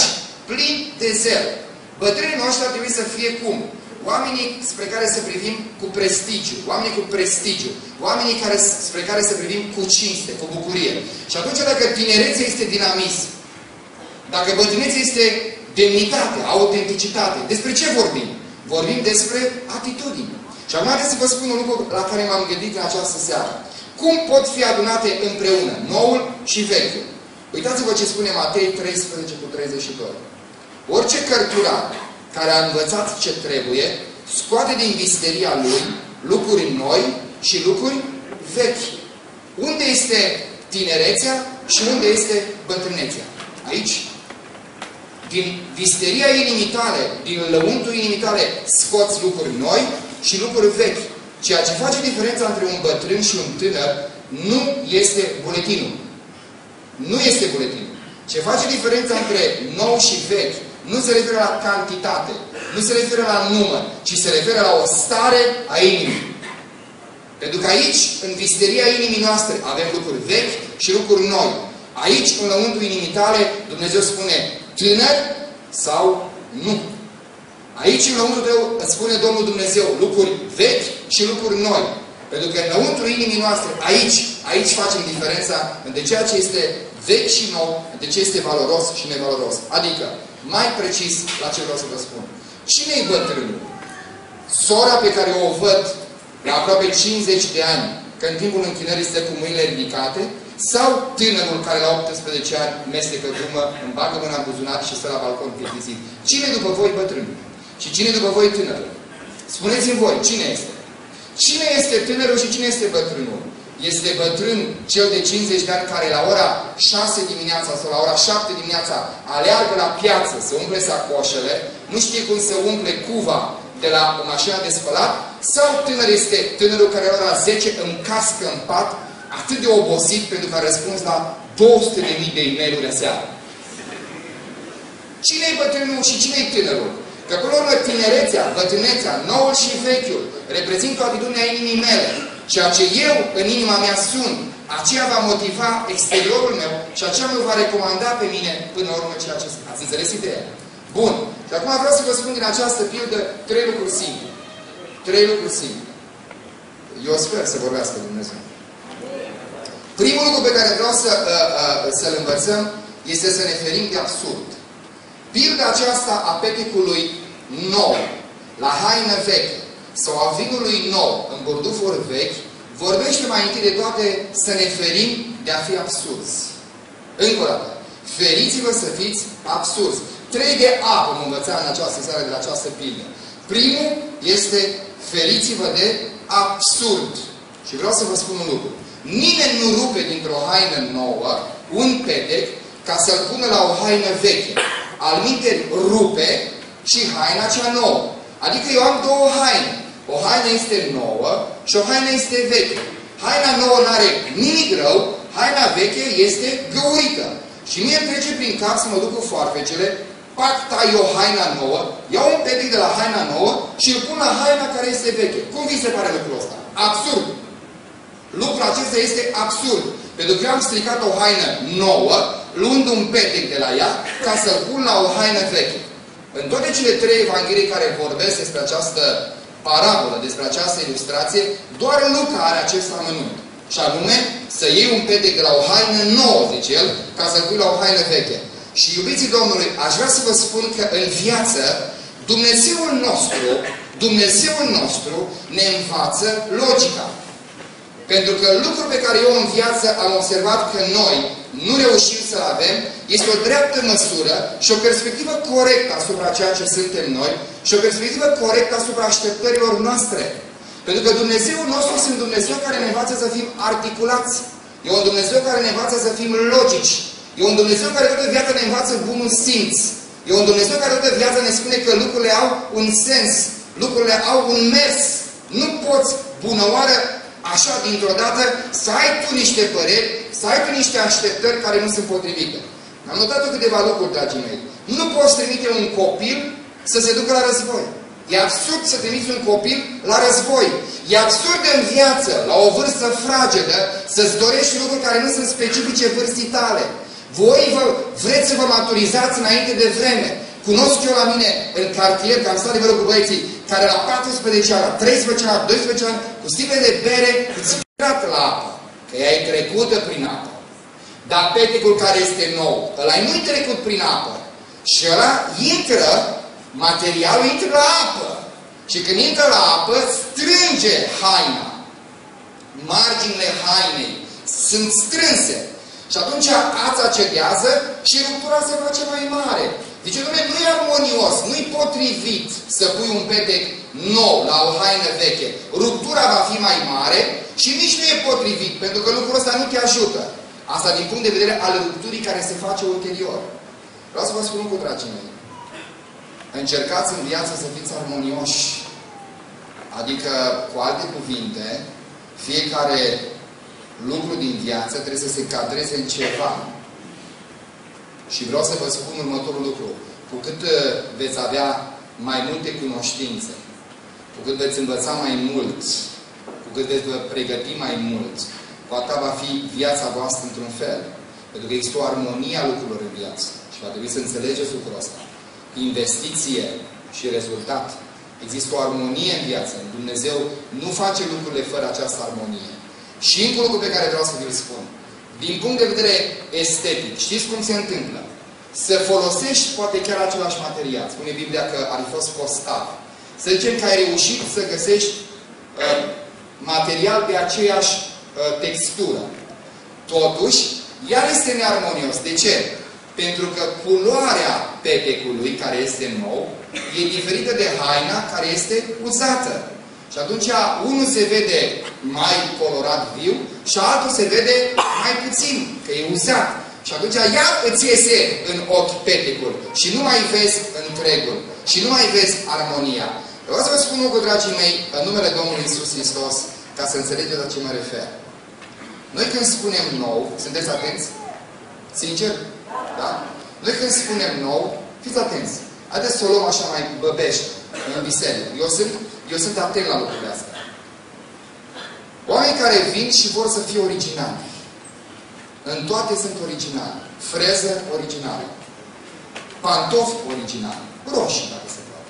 plini de zel. Bătrânii noștri ar trebui să fie cum? Oamenii spre care să privim cu prestigiu, oamenii cu prestigiu, oamenii spre care să privim cu cinste, cu bucurie. Și atunci dacă tinerețea este dinamism, dacă bătrânețea este demnitate, autenticitate, despre ce vorbim? Vorbim despre atitudini. Și acum haideți să vă spun un lucru la care m-am gândit în această seară. Cum pot fi adunate împreună noul și vechiul? Uitați-vă ce spune Matei 13:32. Orice cărturar care a învățat ce trebuie, scoate din visteria lui lucruri noi și lucruri vechi. Unde este tinerețea și unde este bătrânețea? Aici. Din visteria inimii tale, din lăuntru inimii tale, scoți lucruri noi și lucruri vechi. Ceea ce face diferența între un bătrân și un tânăr nu este buletinul. Nu este buletinul. Ce face diferența între nou și vechi nu se referă la cantitate, nu se referă la număr, ci se referă la o stare a inimii. Pentru că aici, în visteria inimii noastre, avem lucruri vechi și lucruri noi. Aici, în lăuntru inimii tale, Dumnezeu spune tânăr sau nu. Aici, în lăuntru tău, îți spune Domnul Dumnezeu lucruri vechi și lucruri noi. Pentru că în lăuntru inimii noastre, aici facem diferența între ceea ce este vechi și nou, între ce este valoros și nevaloros. Adică, mai precis la ce vreau să vă spun. Cine-i bătrânul? Sora pe care o văd la aproape 50 de ani, că în timpul închinării stă cu mâinile ridicate, sau tânărul care la 18 ani mestecă drumă, îmi bagă mâna în buzunar și stă la balcon plictisit? Cine după voi bătrânul? Și cine după voi tânărul? Spuneți-mi voi, cine este? Cine este tânărul și cine este bătrânul? Este bătrân cel de 50 de ani care la ora 6 dimineața sau la ora 7 dimineața aleargă la piață să umple sacoșele, nu știe cum să umple cuva de la mașina de spălat, sau tânăr este tânărul care la ora 10 încască în pat, atât de obosit pentru că a răspuns la 200.000 de e-mail-uri aseară. Cine-i bătrânul și cine-i tânărul? Că până la urmă tinerețea, bătrânețea, noul și vechiul reprezintă o atitudine a inimii mele. Ceea ce eu în inima mea sunt, aceea va motiva exteriorul meu și aceea mă va recomanda pe mine până la urmă ceea ce sunt. Ați înțeles ideea? Bun. Și acum vreau să vă spun din această pildă 3 lucruri simple. 3 lucruri simple. Eu sper să vorbească Dumnezeu. Primul lucru pe care vreau să-l învățăm este să ne ferim de absurd. Pilda aceasta a petecului nou, la haină veche, sau a vinului nou, în burdufuri vechi, vorbește mai întâi de toate să ne ferim de a fi absurzi. Încă o dată. Feriți-vă să fiți absurzi. 3 de A vom învăța în această seară de la această pildă. Primul este feriți-vă de absurd. Și vreau să vă spun un lucru. Nimeni nu rupe dintr-o haină nouă un petec ca să-l pună la o haină veche. Alminteri rupe și haina cea nouă. Adică eu am două haine. O haină este nouă și o haină este veche. Haina nouă nu are nimic rău, haina veche este găurită. Și mie îmi trece prin cap să mă duc cu foarfecele, pac, tai o haina nouă, iau un petec de la haina nouă și îl pun la haina care este veche. Cum vi se pare lucrul ăsta? Absurd. Lucrul acesta este absurd. Pentru că eu am stricat o haină nouă, luând un petec de la ea, ca să-l pun la o haină veche. În toate cele 3 evanghelii care vorbesc despre această parabolă, despre această ilustrație, doar Luca are acest amănunt. Și anume, să iei un petec de la o haină nouă, zice el, ca să-l pui la o haină veche. Și iubiții Domnului, aș vrea să vă spun că în viață, Dumnezeul nostru ne învață logica. Pentru că lucrul pe care eu în viață am observat că noi nu reușim să-l avem, este o dreaptă măsură și o perspectivă corectă asupra ceea ce suntem noi și o perspectivă corectă asupra așteptărilor noastre. Pentru că Dumnezeul nostru este un Dumnezeu care ne învață să fim articulați. E un Dumnezeu care ne învață să fim logici. E un Dumnezeu care toată viața ne învață bunul simț. E un Dumnezeu care toată viața ne spune că lucrurile au un sens. Lucrurile au un mers. Nu poți, bunăoară, așa, dintr-o dată, să ai tu niște păreri, să ai tu niște așteptări care nu sunt potrivite. Am notat câteva lucruri, dragii mei. Nu poți trimite un copil să se ducă la război. E absurd să trimiți un copil la război. E absurd în viață, la o vârstă fragedă, să-ți dorești lucruri care nu sunt specifice vârstii tale. Voi vreți să vă maturizați înainte de vreme. Cunosc eu la mine în cartier, că am stat de vorbă cu băieții, care la 14 ani, la 13 ani, la 12 ani, cu sticle de bere, țigat la apă. Că ea e trecută prin apă. Dar petecul care este nou, ăla nu-i trecut prin apă. Și ăla intră, materialul intră la apă. Și când intră la apă, strânge haina. Marginile hainei sunt strânse. Și atunci ața cedează și ruptura se face mai mare. Deci, dom'le, nu e armonios, nu-i potrivit să pui un petec nou la o haină veche. Ruptura va fi mai mare și nici nu e potrivit, pentru că lucrul ăsta nu te ajută. Asta din punct de vedere al rupturii care se face ulterior. Vreau să vă spun cu dragii mei. Încercați în viață să fiți armonioși. Adică, cu alte cuvinte, fiecare lucru din viață trebuie să se cadreze în ceva. Și vreau să vă spun următorul lucru. Cu cât veți avea mai multe cunoștințe, cu cât veți învăța mai mult, cu cât veți vă pregăti mai mult, cu atât va fi viața voastră într-un fel. Pentru că există o armonie a lucrurilor în viață. Și va trebui să înțelegeți lucrul ăsta. Investiție și rezultat. Există o armonie în viață. Dumnezeu nu face lucrurile fără această armonie. Și încă un lucru pe care vreau să vi-l spun. Din punct de vedere estetic, știți cum se întâmplă? Să folosești poate chiar același material. Spune Biblia că ar fi fost costav. Să zicem că ai reușit să găsești material de aceeași textură. Totuși, iar este nearmonios. De ce? Pentru că culoarea petecului, care este nou, e diferită de haina care este uzată. Și atunci unul se vede mai colorat viu și altul se vede mai puțin, că e uzat. Și atunci iar îți iese în ochi petecul și nu mai vezi întregul. Și nu mai vezi armonia. Vreau să vă spun lucru, dragii mei, în numele Domnului Iisus Hristos, ca să înțelegeți la ce mă refer. Noi când spunem nou, sunteți atenți? Sincer? Da? Noi când spunem nou, fiți atenți. Haideți să o luăm așa mai băbești în biserică. Eu sunt atent la lucrurile astea. Oameni care vin și vor să fie originali. În toate sunt originali. Freză originală. Pantofi originali. Roșii, dacă se poate.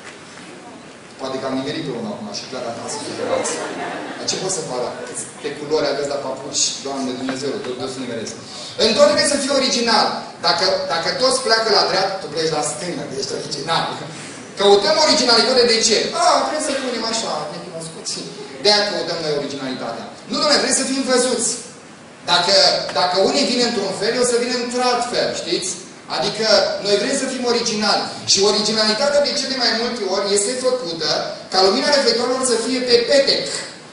Poate că am nimerit pe unul acum și clar acasă să fie. Dar ce pot să fac? Pe culori aveți la papuci, Doamne Dumnezeu, tot să nimeresc. În toate trebuie să fie original. Dacă toți pleacă la dreapta, tu pleci la stânga, că ești original. Căutăm originalitate de ce? Trebuie să punem așa, necunoscuți. De-aia căutăm noi originalitatea. Nu, dom'le, trebuie să fim văzuți. Dacă unii vin într-un fel, o să vină într-alt fel, știți? Adică noi vrem să fim originali. Și originalitatea de cele mai multe ori este făcută ca lumina reflectorilor să fie pe petec.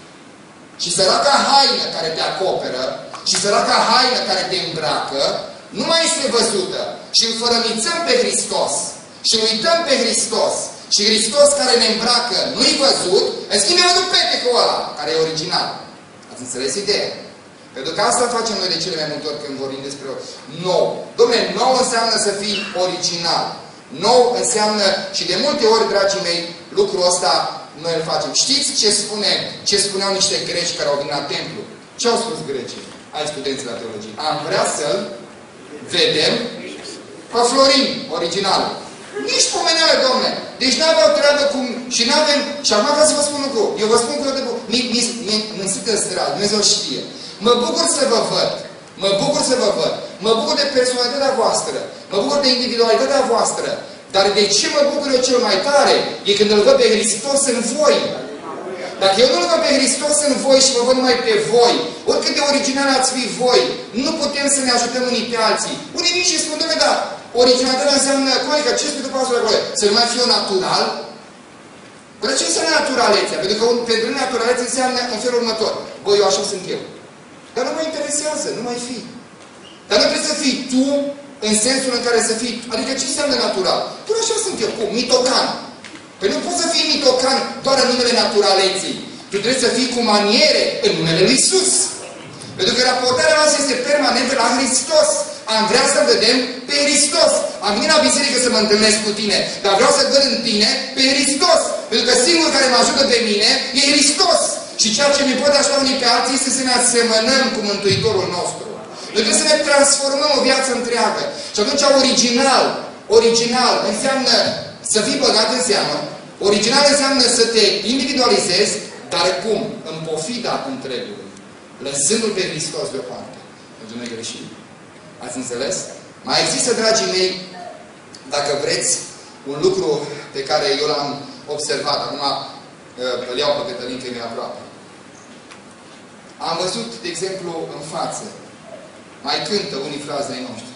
Și săraca haină care te acoperă și săraca haină care te îmbracă nu mai este văzută. Și îl fărămițăm pe Hristos. Și uităm pe Hristos. Și Hristos care ne îmbracă nu-i văzut, în schimb e văzut petecul ăla, care e original. Ați înțeles ideea? Pentru că asta facem noi de cele mai multe ori când vorbim despre nou. Dom'le, nou înseamnă să fii original. Nou înseamnă, și de multe ori, dragii mei, lucrul ăsta noi îl facem. Știți ce spuneau niște greci care au venit la templu? Ce au spus grecii? Ai studenți la teologie. Am vrea să-l vedem pe Florin, original. Nici pomeneală, dom'le. Deci n-aveau treabă cum... Și n-avem... Și acum vreau să vă spun lucru. Eu vă spun cu toate... Mi suntem străzi. Dumnezeu știe. Mă bucur să vă văd. Mă bucur să vă văd. Mă bucur de personalitatea voastră. Mă bucur de individualitatea voastră. Dar de ce mă bucur eu cel mai tare? E când îl văd pe Hristos în voi. Dacă eu nu-L văd pe Hristos în voi și mă văd numai pe voi, oricât de original ați fi voi, nu putem să ne ajutăm unii pe alții. Unii vin și spun, dom'le, da, originalitatea înseamnă, cum adică, ce spune după asta acolo? Să nu mai fiu natural? Dar ce înseamnă naturalețea? Pentru că pentru mine naturalețea înseamnă în felul următor. Băi, eu așa sunt eu. Dar nu mă interesează, nu mai fi. Dar nu trebuie să fii tu în sensul în care să fii... Adică ce înseamnă natural? Tu așa sunt eu, cum? Mitocan. Păi nu poți să fii mitocan doar în numele naturaleții. Tu trebuie să fii cu maniere în numele Lui Iisus. Pentru că raportarea noastră este permanentă la Hristos. Am vrea să vedem pe Hristos. Am venit la biserică să mă întâlnesc cu tine, dar vreau să văd în tine pe Hristos. Pentru că singurul care mă ajută pe mine e Hristos. Și ceea ce ne poate ajuta unii pe alții este să ne asemănăm cu Mântuitorul nostru. Noi trebuie să ne transformăm o viață întreagă. Și atunci original înseamnă să fii băgat în seamă. Original înseamnă să te individualizezi, dar cum? În pofida întregului. Lăsându-L pe Hristos deoparte. Pentru noi greșim. Ați înțeles? Mai există, dragii mei, dacă vreți, un lucru pe care eu l-am observat. Acum îl iau pe Cătălin, că e mai aproape. Am văzut, de exemplu, în față, mai cântă unii fraze ai noștri.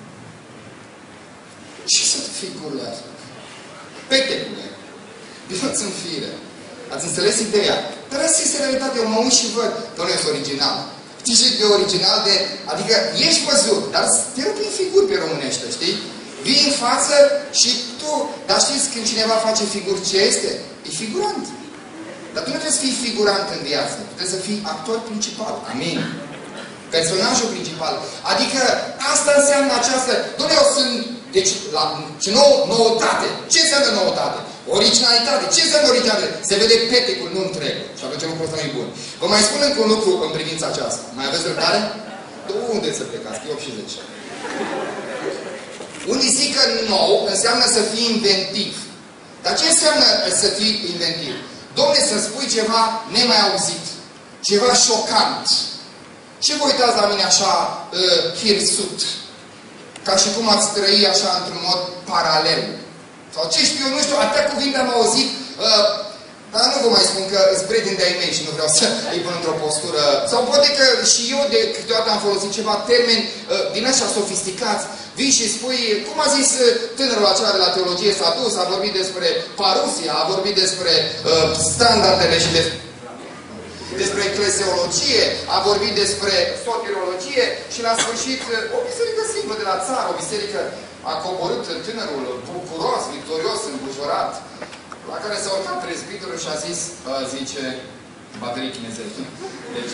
Ce sunt figurile astea? Petecule. Vinoți în fire. Ați înțeles ideea? Dar asta este realitatea. Eu mă uit și văd. Doamne, este original. Știi ce de original? Adică ești văzut, dar te rog prin figuri pe românește, știi? Vii în față și tu... Dar știți, când cineva face figuri, ce este? E figurant. Dar tu nu trebuie să fii figurant în viață. Tu trebuie să fii actor principal. Amin. Personajul principal. Adică asta înseamnă această... Doamne, eu sunt... Deci, noutate. Ce înseamnă noutate? Originalitate. Ce înseamnă originalitate? Se vede petecul, nu întreg. Și atunci lucrul ăsta nu e bun. Vă mai spun încă un lucru în privința aceasta. Mai aveți răbdare? Unde să plecați? E 8 și 10. Unii zic că nou înseamnă să fii inventiv. Dar ce înseamnă să fii inventiv? Dom'le, să spui ceva nemai auzit. Ceva șocant. Ce vă uitați la mine așa hirsut? Ca și cum ați trăi așa într-un mod paralel. Sau ce știu eu, nu știu, atâtea cuvinte am auzit, dar nu vă mai spun că îți prieteni de-ai mei și nu vreau să îi pun într-o postură. Sau poate că și eu de câteodată am folosit ceva termeni din așa sofisticați. Vii și spui, cum a zis tânărul acela de la teologie, s-a dus, a vorbit despre parusia, a vorbit despre standardele și despre ecleseologie, a vorbit despre soteriologie și la sfârșit o biserică simplă de la țară, o biserică a coborât tânărul, bucuros, victorios, îmbujorat, la care s-a urcat prezbiterul și a zis, zice, baterii chinezești. Deci,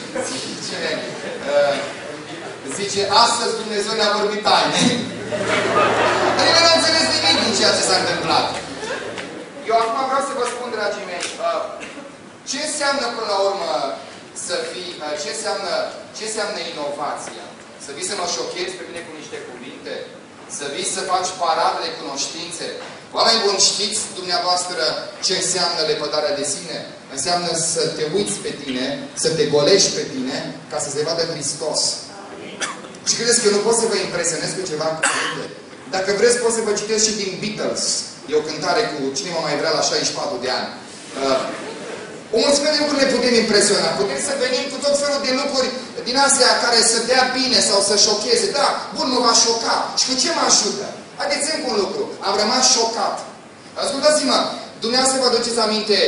zice, astăzi Dumnezeu ne-a vorbit taine. Dar el nu a înțeles nimic din ceea ce s-a întâmplat. Eu acum vreau să vă spun, dragii mei, ce înseamnă până la urmă să fii, ce înseamnă inovația? Să vii să mă șochezi pe mine cu niște cuvinte? Să vii să faci paradă de cunoștințe? Oameni buni, știți dumneavoastră ce înseamnă lepădarea de sine? Înseamnă să te uiți pe tine, să te golești pe tine, ca să se vadă Hristos. Și credeți că eu nu pot să vă impresionez cu ceva cuvinte? Dacă vreți, pot să vă citesc și din Beatles. E o cântare cu cine mă mai vrea la 64 de ani. O mulțime de lucruri ne putem impresiona. Putem să venim cu tot felul de lucruri din astea care să dea bine sau să șocheze. Da, bun, mă va șoca. Și cu ce mă ajută? Haideți-mi cu un lucru. Am rămas șocat. Ascultați-mă, dumneavoastră vă aduceți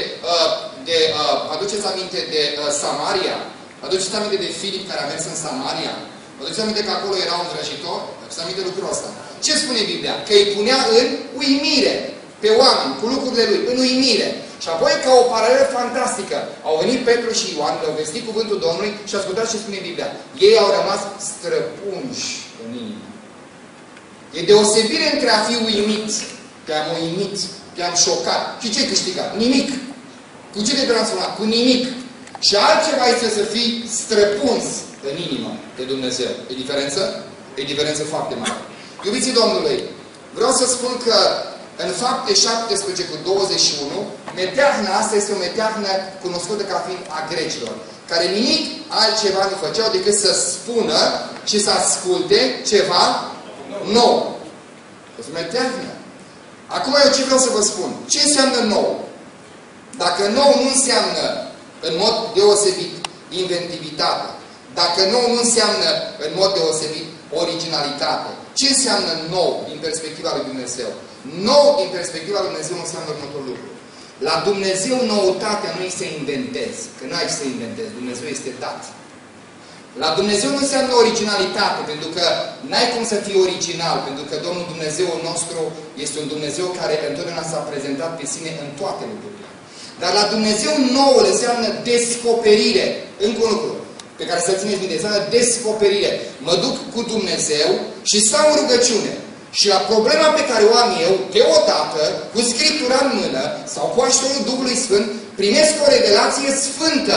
aminte de Samaria? Vă aduceți aminte de Filip care a mers în Samaria? Vă aduceți aminte că acolo era un vrăjitor? Vă aduceți aminte lucrul ăsta? Ce spune Biblia? Că îi punea în uimire pe oameni, cu lucrurile lui, în uimire. Și apoi, ca o paralelă fantastică, au venit Petru și Ioan, le-au vestit cuvântul Domnului și ascultați ce spune Biblia. Ei au rămas străpunși în inimă. E deosebire între a fi uimit, te-am uimit, te-am șocat. Și ce câștigat? Nimic. Cu ce te transforma? Cu nimic. Și altceva este să fii străpuns în inimă de Dumnezeu. E diferență? E diferență foarte mare. Iubiții Domnului, vreau să spun că în Fapte 17 cu 21, meteahnă asta este o meteahnă cunoscută ca fiind a grecilor, care nimic altceva nu făceau decât să spună și să asculte ceva nou. O meteahnă. Acum eu ce vreau să vă spun? Ce înseamnă nou? Dacă nou nu înseamnă în mod deosebit inventivitate, dacă nou nu înseamnă în mod deosebit originalitate, ce înseamnă nou din perspectiva lui Dumnezeu? Nou din perspectiva lui Dumnezeu înseamnă următorul lucru. La Dumnezeu noutatea nu îi se inventezi. Că nu ai să inventezi. Dumnezeu este dat. La Dumnezeu nu înseamnă originalitate, pentru că n-ai cum să fii original, pentru că Domnul Dumnezeu nostru este un Dumnezeu care întotdeauna s-a prezentat pe sine în toate lucrurile. Dar la Dumnezeu noul înseamnă descoperire. Încă un lucru pe care să țineți minte, înseamnă descoperire. Mă duc cu Dumnezeu și stau în rugăciune. Și la problema pe care o am eu, deodată, cu Scriptura în mână, sau cu ajutorul Duhului Sfânt, primesc o revelație sfântă.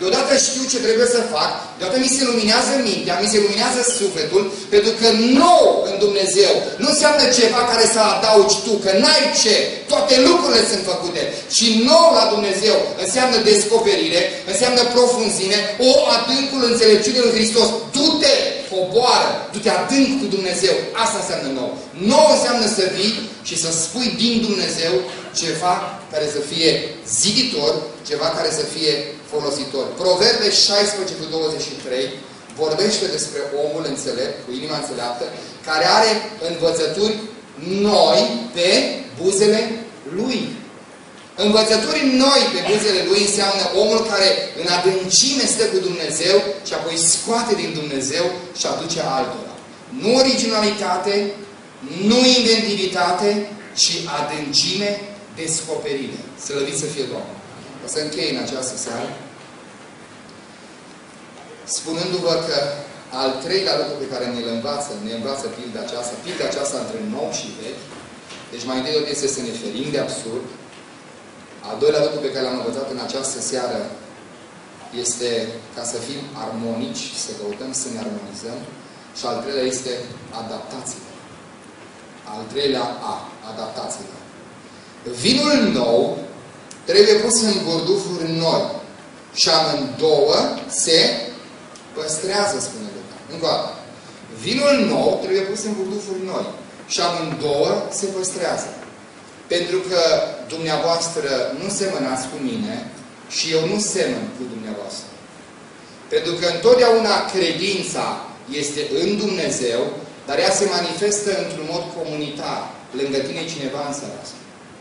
deodată știu ce trebuie să fac, deodată mi se luminează mintea, mi se luminează sufletul, pentru că nou în Dumnezeu nu înseamnă ceva care să adaugi tu, că n-ai ce, toate lucrurile sunt făcute. Și nou la Dumnezeu înseamnă descoperire, înseamnă profunzime, o adâncul înțelepciunii lui Hristos. Du-te, coboară, du-te adânc cu Dumnezeu. Asta înseamnă nou. Nou înseamnă să vii și să spui din Dumnezeu ceva care să fie ziditor, ceva care să fie folositor. Proverbe 16:23 vorbește despre omul înțelept, cu inima înțeleaptă, care are învățături noi pe buzele lui. Învățături noi pe buzele lui înseamnă omul care în adâncime stă cu Dumnezeu și apoi scoate din Dumnezeu și aduce altora. Nu originalitate, nu inventivitate, ci adâncime, descoperire. Slăvit să fie Domnul. O să închei în această seară spunându-vă că al treilea lucru pe care ne învață pilda aceasta între nou și vechi. Deci mai întâi este să ne ferim de absurd. Al doilea lucru pe care l-am învățat în această seară este ca să fim armonici, să căutăm să ne armonizăm. Și al treilea este adaptați-vă. Al treilea A, adaptați-vă. Vinul nou trebuie pus în burdufuri noi. Și amândouă se păstrează, spune Luca. Încă o dată. Vinul nou trebuie pus în burdufuri noi. Și amândouă se păstrează. Pentru că dumneavoastră nu semănați cu mine și eu nu semăn cu dumneavoastră. Pentru că întotdeauna credința este în Dumnezeu, dar ea se manifestă într-un mod comunitar. Lângă tine e cineva în seara asta.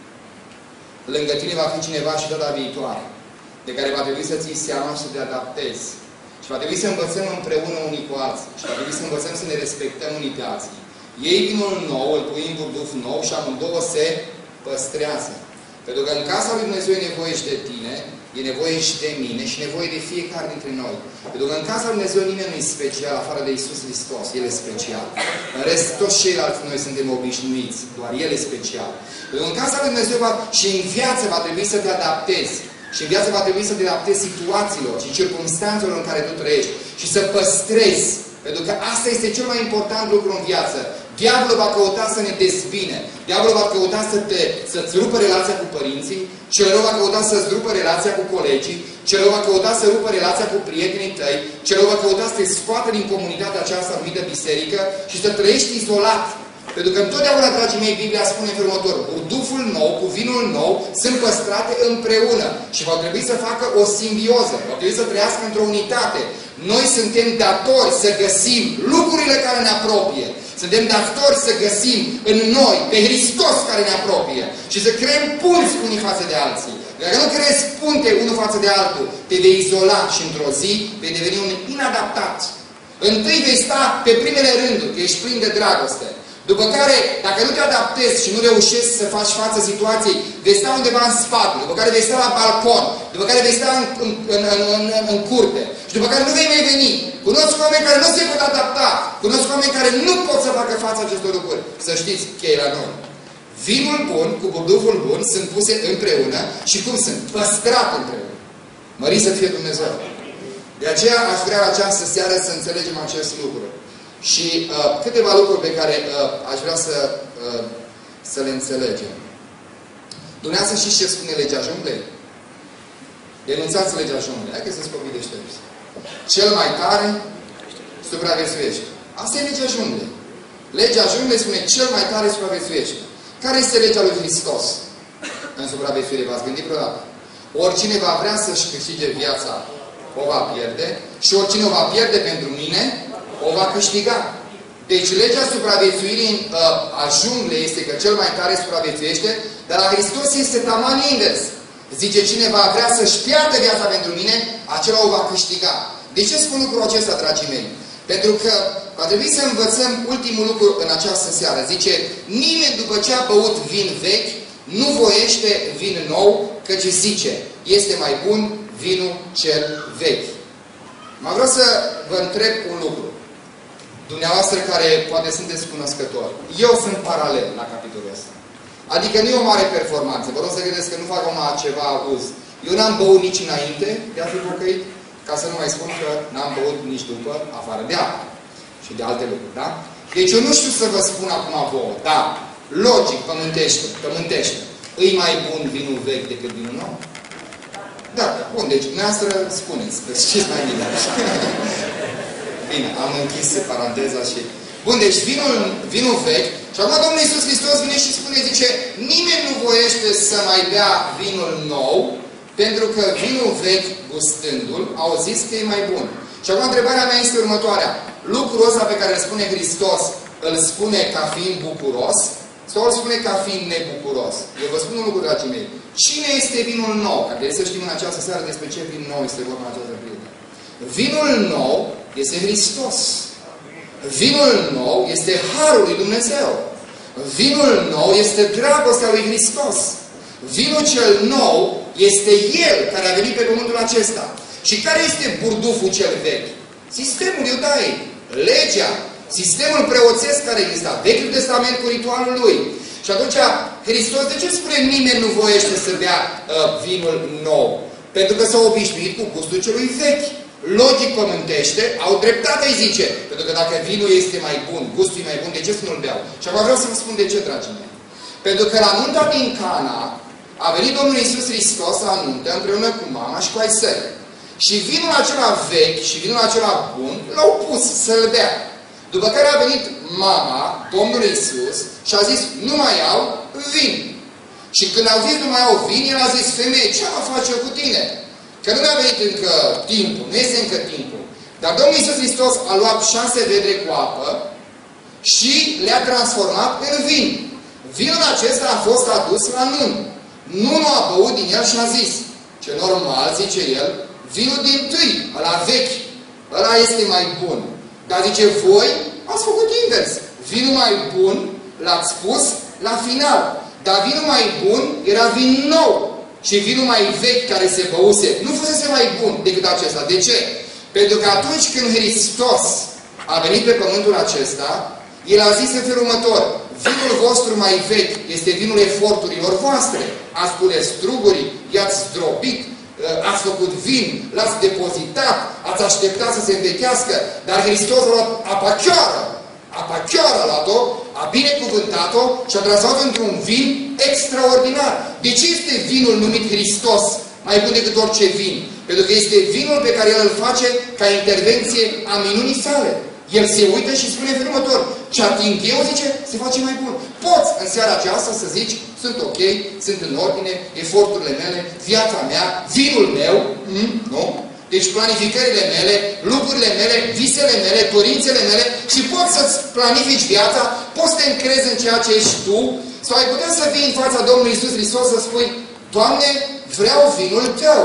Lângă tine va fi cineva și data viitoare, de care va trebui să ții seama și să te adaptezi. Și va trebui să învățăm împreună unii cu alții. Și va trebui să învățăm să ne respectăm unii pe alții. Iei vinul nou, îl pui în burduf nou și amândouă se păstrează. Pentru că în casa lui Dumnezeu e nevoie și de tine, e nevoie și de mine și nevoie de fiecare dintre noi. Pentru că în casa lui Dumnezeu nimeni nu e special afară de Iisus Hristos. El e special. În rest, toți ceilalți noi suntem obișnuiți. Doar El e special. Pentru că în casa lui Dumnezeu și în viață va trebui să te adaptezi. Și în viață va trebui să te adaptezi situațiilor și circumstanțelor în care tu trăiești. Și să păstrezi. Pentru că asta este cel mai important lucru în viață. Diavolul va căuta să ne dezbine. Diavolul va căuta să-ți rupă relația cu părinții. Cel rău va căuta să-ți rupă relația cu colegii. Cel rău va căuta să rupă relația cu prietenii tăi. Cel rău va căuta să te scoată din comunitatea aceasta numită biserică și să trăiești izolat. Pentru că întotdeauna, dragii mei, Biblia spune în felul următor: burduful nou cu vinul nou sunt păstrate împreună și va trebui să facă o simbioză. Va trebui să trăiască într-o unitate. Noi suntem datori să găsim lucrurile care ne apropie. Suntem datori să găsim în noi pe Hristos care ne apropie și să creăm punți unii față de alții. Dacă nu creezi punte unul față de altul, te vei izola și într-o zi vei deveni un inadaptat. Întâi vei sta pe primele rânduri, că ești plin de dragoste. După care, dacă nu te adaptezi și nu reușești să faci față situației, vei sta undeva în spate, după care vei sta la balcon, după care vei sta în curte și după care nu vei mai veni. Cunosc oameni care nu se pot adapta, cunosc oameni care nu pot să facă față acestor lucruri. Să știți că e la noi. Vinul bun cu burduful bun sunt puse împreună și cum sunt? Păstrate împreună. Mărit să fie Dumnezeu. De aceea aș vrea această seară să înțelegem acest lucru. Și câteva lucruri pe care aș vrea să le înțelegem. Dumneavoastră știți ce spune legea junglei? Denunțați legea junglei. Hai că să-ți copii deștepți. Cel mai tare supraviețuiește. Asta e legea junglei. Legea junglei spune cel mai tare supraviețuiește. Care este legea lui Hristos în supraviețuire? V-ați gândit vreodată? Oricine va vrea să-și câștige viața, o va pierde. Și oricine o va pierde pentru mine, o va câștiga. Deci legea supraviețuirii a junglei este că cel mai tare supraviețuiește, dar la Hristos este taman invers. Zice, cine va vrea să-și piardă viața pentru mine, acela o va câștiga. De ce spun lucrul acesta, dragii mei? Pentru că va trebui să învățăm ultimul lucru în această seară. Zice, nimeni după ce a băut vin vechi, nu voiește vin nou, căci zice, este mai bun vinul cel vechi. Mă vreau să vă întreb un lucru. Dumneavoastră care poate sunteți cunoscători. Eu sunt paralel la capitolul ăsta. Adică nu e o mare performanță. Vă rog să vedeți că nu fac acum ceva abuz. Eu n-am băut nici înainte de a fi pocăit ca să nu mai spun că n-am băut nici după, afară de apă. Și de alte lucruri, da? Deci eu nu știu să vă spun acum vouă, da, logic, pământește. Îi mai bun vinul vechi decât vinul nou? Da, bun, deci dumneavoastră spuneți, că știți mai bine. Bine, am închis paranteza și... Bun, deci vinul vechi, și acum Domnul Iisus Hristos vine și spune, zice, nimeni nu voiește să mai bea vinul nou, pentru că vinul vechi, gustându-l, au zis că e mai bun. Și acum întrebarea mea este următoarea. Lucrul ăsta pe care îl spune Hristos, îl spune ca fiind bucuros sau îl spune ca fiind nebucuros? Eu vă spun un lucru, dragii mei. Cine este vinul nou? Că trebuie să știm în această seară despre ce vin nou este vorba în această pildă. Vinul nou este Hristos. Vinul nou este Harul lui Dumnezeu. Vinul nou este dragostea lui Hristos. Vinul cel nou este El care a venit pe pământul acesta. Și care este burduful cel vechi? Sistemul iudaic, legea, sistemul preoțesc care exista, Vechiul Testament cu ritualul lui. Și atunci, Hristos, de ce spune nimeni nu voiește să bea vinul nou? Pentru că s-au obișnuit cu gustul celui vechi. Logic pământește, au dreptate, îi zice. Pentru că dacă vinul este mai bun, gustul e mai bun, de ce să nu-l beau? Și acum vreau să vă spun de ce, dragii mei. Pentru că la nunta din Cana a venit Domnul Iisus Hristos la nuntă împreună cu mama și cu ai săi. Și vinul acela vechi și vinul acela bun l-au pus să-l bea. După care a venit mama Domnului Iisus și a zis, nu mai au vin. Și când au zis, nu mai au vin, el a zis, femeie, ce am face eu cu tine? Că nu mi-a venit încă timpul, nu este încă timpul. Dar Domnul Iisus Hristos a luat 6 vedre cu apă și le-a transformat în vin. Vinul acesta a fost adus la nuntă. Nu a băut din el și a zis, ce normal, zice el, vinul din tâi, ăla vechi, ăla este mai bun. Dar zice, voi ați făcut invers. Vinul mai bun l-ați pus la final. Dar vinul mai bun era vin nou. Și vinul mai vechi care se băuse nu fusese mai bun decât acesta. De ce? Pentru că atunci când Hristos a venit pe pământul acesta, El a zis în felul următor, vinul vostru mai vechi este vinul eforturilor voastre. Ați cules strugurii, i-ați zdrobit, ați făcut vin, l-ați depozitat, ați așteptat să se învechească, dar Hristos a luat apa chioară a luat-o, a binecuvântat-o și a transformat într-un vin extraordinar. De ce este vinul numit Hristos mai bun decât orice vin? Pentru că este vinul pe care El îl face ca intervenție a minunii sale. El se uită și spune în felul următor, ce ating eu, zice, se face mai bun. Poți în seara aceasta să zici, sunt ok, sunt în ordine, eforturile mele, viața mea, vinul meu, nu? Deci planificările mele, lucrurile mele, visele mele, dorințele mele și poți să-ți planifici viața, poți să te încrezi în ceea ce ești tu sau ai putea să vii în fața Domnului Iisus Hristos să spui, Doamne, vreau vinul Tău.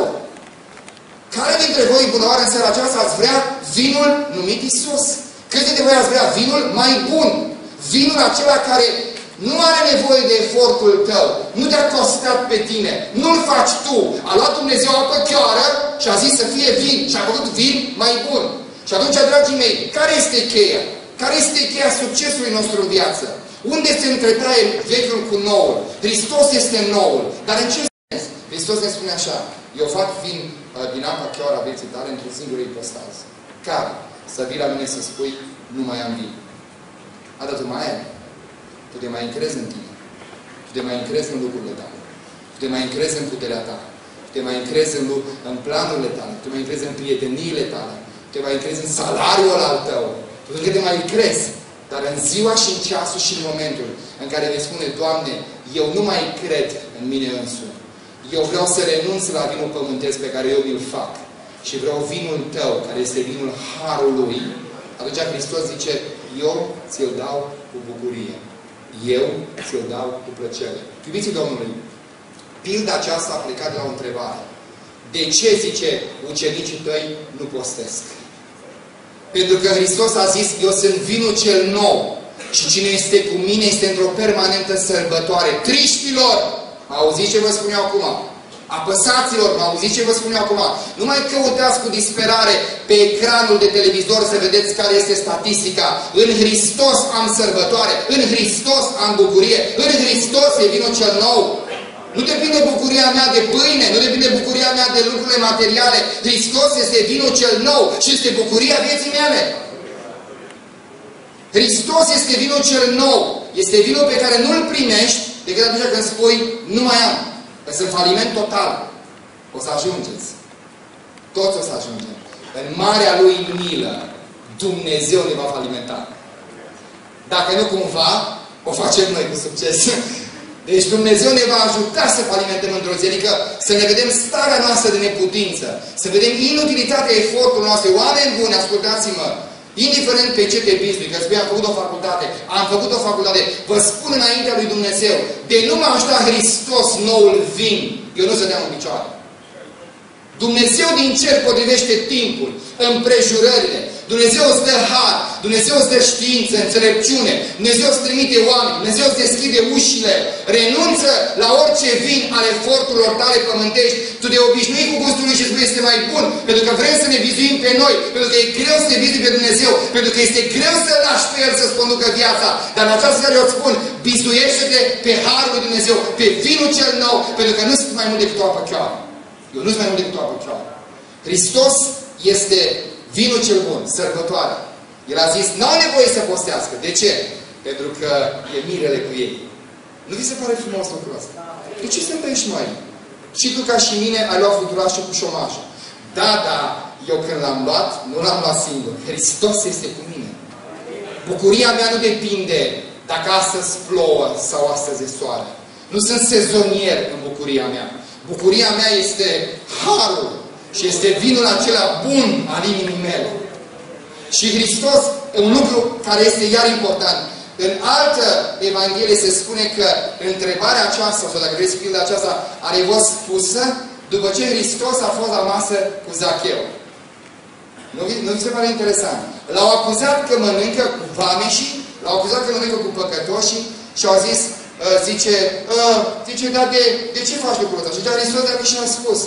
Care dintre voi, bună oară, în seara aceasta ați vrea vinul numit Iisus? Câți dintre voi ați vrea vinul mai bun? Vinul acela care nu are nevoie de efortul tău. Nu te-a costat pe tine. Nu-l faci tu. A luat Dumnezeu apă chioară și a zis să fie vin. Și a făcut vin mai bun. Și atunci, dragii mei, care este cheia? Care este cheia succesului nostru în viață? Unde se întretaie vechiul cu noul? Hristos este noul. Dar în ce sens? Hristos ne spune așa. Eu fac vin din apa chioară a vieții tale într-un singur ipostaz. Care? Să vii la mine să spui, nu mai am vin. Dar tu mai ai. Tu te mai încrezi în tine. Tu te mai încrezi în lucrurile tale. Tu te mai încrezi în puterea ta. Tu te mai încrezi în planurile tale. Tu te mai încrezi în prieteniile tale. Tu te mai încrezi în salariul al tău. Tu încă te mai încrezi. Dar în ziua și în ceasul și în momentul în care vei spune, Doamne, eu nu mai cred în mine însumi. Eu vreau să renunț la vinul pământesc pe care eu mi-l fac. Și vreau vinul tău, care este vinul harului. Atunci Hristos zice, eu ți-l dau cu bucurie. Eu ți-l dau cu plăcere. Iubiții Domnului, pilda aceasta a plecat de la o întrebare. De ce, zice, ucenicii tăi nu postesc? Pentru că Hristos a zis, eu sunt vinul cel nou. Și cine este cu mine este într-o permanentă sărbătoare. Triștilor! Auziți ce vă spun eu acum? Apăsaților, mă auziți ce vă spun eu acum? Nu mai căutați cu disperare pe ecranul de televizor să vedeți care este statistica. În Hristos am sărbătoare, în Hristos am bucurie, în Hristos e vinul cel nou. Nu depinde bucuria mea de pâine, nu depinde bucuria mea de lucrurile materiale. Hristos este vinul cel nou și este bucuria vieții mele. Hristos este vinul cel nou. Este vinul pe care nu-l primești decât atunci când spui, nu mai am. Că sunt faliment total. O să ajungeți. Toți o să ajungem. În marea lui milă, Dumnezeu ne va falimenta. Dacă nu cumva, o facem noi cu succes. Deci Dumnezeu ne va ajuta să falimentăm într-o zi, adică să ne vedem starea noastră de neputință, să vedem inutilitatea efortului noastre. Oameni buni, ascultați-mă, indiferent pe ce te bizui, că spui am făcut o facultate, am făcut o facultate, vă spun înaintea lui Dumnezeu, de nu m-a ajutat Hristos noul vin, eu nu stăteam în picioare. Dumnezeu din cer potrivește timpul, împrejurările. Dumnezeu îți dă har, Dumnezeu îți dă știință, înțelepciune, Dumnezeu îți trimite oameni, Dumnezeu îți deschide ușile. Renunță la orice vin al eforturilor tale pământești. Tu te obișnui cu gustul lui și spui este mai bun, pentru că vrem să ne vizuim pe noi, pentru că e greu să te vizui pe Dumnezeu, pentru că este greu să lași pe El să-ți conducă viața. Dar în această seară eu îți spun, bizuiește-te pe harul lui Dumnezeu, pe vinul cel nou, pentru că nu sunt mai mult decât o apă chioară. Eu nu sunt mai mult decât o apă chioară. Hristos este vinul cel bun, sărbătoare. El a zis, n-au nevoie să postească. De ce? Pentru că e mirele cu ei. Nu vi se pare frumos lucrul ăsta? De ce suntem aici noi? Și tu ca și mine ai luat fluturașul cu șomajul. Da, da, eu când l-am luat, nu l-am luat singur. Hristos este cu mine. Bucuria mea nu depinde dacă astăzi plouă sau astăzi e soare. Nu sunt sezonier în bucuria mea. Bucuria mea este harul și este vinul acela bun al inimii mele. Și Hristos, un lucru care este iar important, în altă Evanghelie se spune că întrebarea aceasta, sau dacă vreți pilda aceasta, are fost spusă după ce Hristos a fost la masă cu Zacheu. Nu vi se pare interesant? L-au acuzat că mănâncă cu vameșii, l-au acuzat că mănâncă cu păcătoșii și au zis, zice, dar de ce faci lucrul ăsta? Și dar Hristos și-a spus,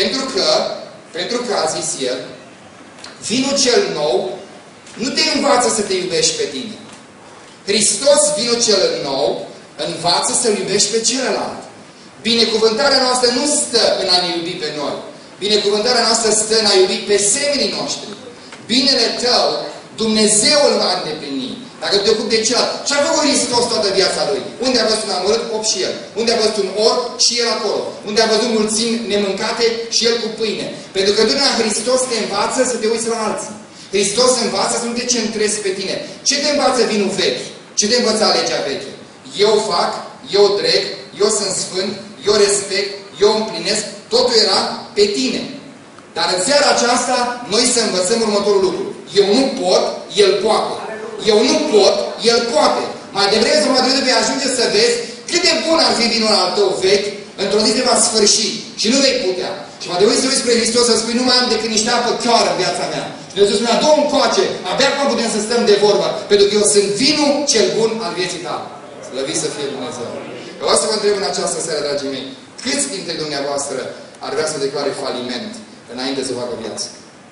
pentru că a zis el, vinul cel nou nu te învață să te iubești pe tine. Hristos, vinul cel nou, învață să-L iubești pe celălalt. Binecuvântarea noastră nu stă în a ne iubi pe noi. Binecuvântarea noastră stă în a iubi pe semenii noștri. Binele tău, Dumnezeu îl va îndeplini. Dacă te ocupi de celălalt. Ce-a făcut Hristos toată viața Lui? Unde a văzut un amărât, op și El. Unde a văzut un or, și El acolo. Unde a văzut mulțimi nemâncate, și El cu pâine. Pentru că dumneavoastră Hristos te învață să te uiți la alții. Hristos învață să nu te centrezi pe tine. Ce te învață vinul vechi? Ce te învăța legea veche? Eu fac, eu trec, eu sunt sfânt, eu respect, eu împlinesc. Totul era pe tine. Dar în seara aceasta, noi să învățăm următorul lucru. Eu nu pot, El poate. Eu nu pot, El poate. Mai devreme sau mai devreme vei ajunge să vezi cât de bun ar fi vinul al tău vechi, într-o zi te va sfârși și nu vei putea. Și mai devreme să uiți spre Hristos să spui, nu mai am decât niște apă chioară în viața mea. Și Dumnezeu spunea, du-o încoace, abia acum putem să stăm de vorbă, pentru că eu sunt vinul cel bun al vieții tale. Slăvit să fie Dumnezeu. Eu vreau să vă întreb în această seară, dragii mei, câți dintre dumneavoastră ar vrea să declare faliment înainte să facă viață?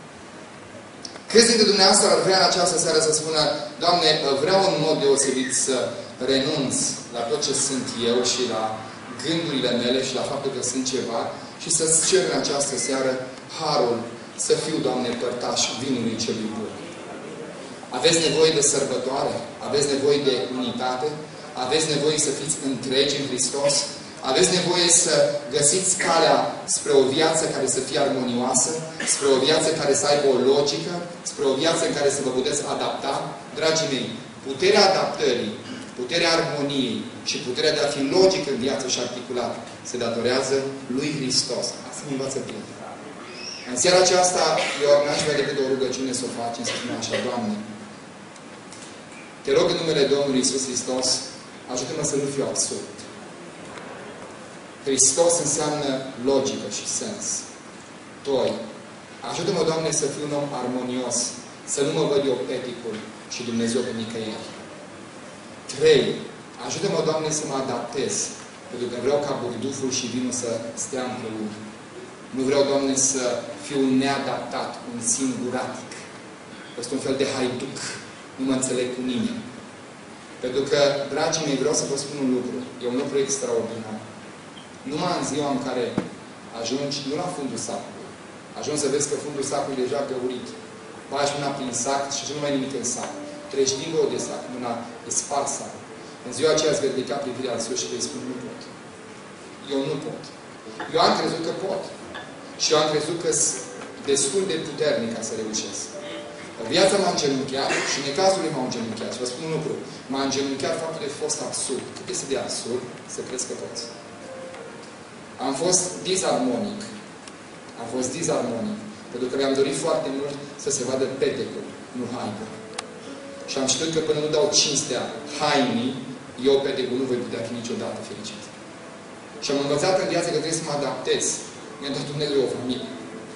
Câți dintre dumneavoastră ar vrea în această seară să spună, Doamne, vreau în mod deosebit să renunț la tot ce sunt eu și la gândurile mele și la faptul că sunt ceva și să-ți cer în această seară harul să fiu, Doamne, părtaș vinului celui bun. Aveți nevoie de sărbătoare? Aveți nevoie de unitate? Aveți nevoie să fiți întregi în Hristos? Aveți nevoie să găsiți calea spre o viață care să fie armonioasă, spre o viață care să aibă o logică, spre o viață în care să vă puteți adapta? Dragii mei, puterea adaptării, puterea armoniei și puterea de a fi logic în viață și articulat se datorează lui Hristos. Asta mă învață bine. În seara aceasta, eu n-aș vrea decât o rugăciune să o facem, să spunem așa, Doamne, te rog în numele Domnului Iisus Hristos, ajută-mă să nu fiu absurd. Hristos înseamnă logică și sens. 2. Ajută-mă, Doamne, să fiu un om armonios, să nu mă văd eu eticul și Dumnezeu pe nicăieri. 3. Ajută-mă, Doamne, să mă adaptez, pentru că vreau ca burduful și vinul să stea împreună. Nu vreau, Doamne, să fiu un neadaptat, un singuratic. Este un fel de haiduc. Nu mă înțeleg cu nimeni. Pentru că, dragii mei, vreau să vă spun un lucru. E un lucru extraordinar. Numai în ziua în care ajungi, nu la fundul sacului, ajungi să vezi că fundul sacului e deja găurit. Bagi mâna prin sac și nu mai nimic în sac. Treci dincolo de sac, mâna e sparsă. În ziua aceea îți vei ridica privirea în sus și vei spune, nu pot. Eu nu pot. Eu am crezut că pot. Și eu am crezut că sunt destul de puternic ca să reușesc. Viața m-a îngenunchiat și necazurile m-au îngenunchiat. Și vă spun un lucru. M-a îngenunchiat faptul de fost absurd. Cât este de absurd să crezi că poți. Am fost disarmonic. Am fost disarmonic. Pentru că mi-am dorit foarte mult să se vadă petecul, nu haina. Și am știut că până nu dau cinstea hainii, eu petecul nu voi putea fi niciodată fericit. Și am învățat în viață că trebuie să mă adaptez. Mi-a dat Dumnezeu o familie.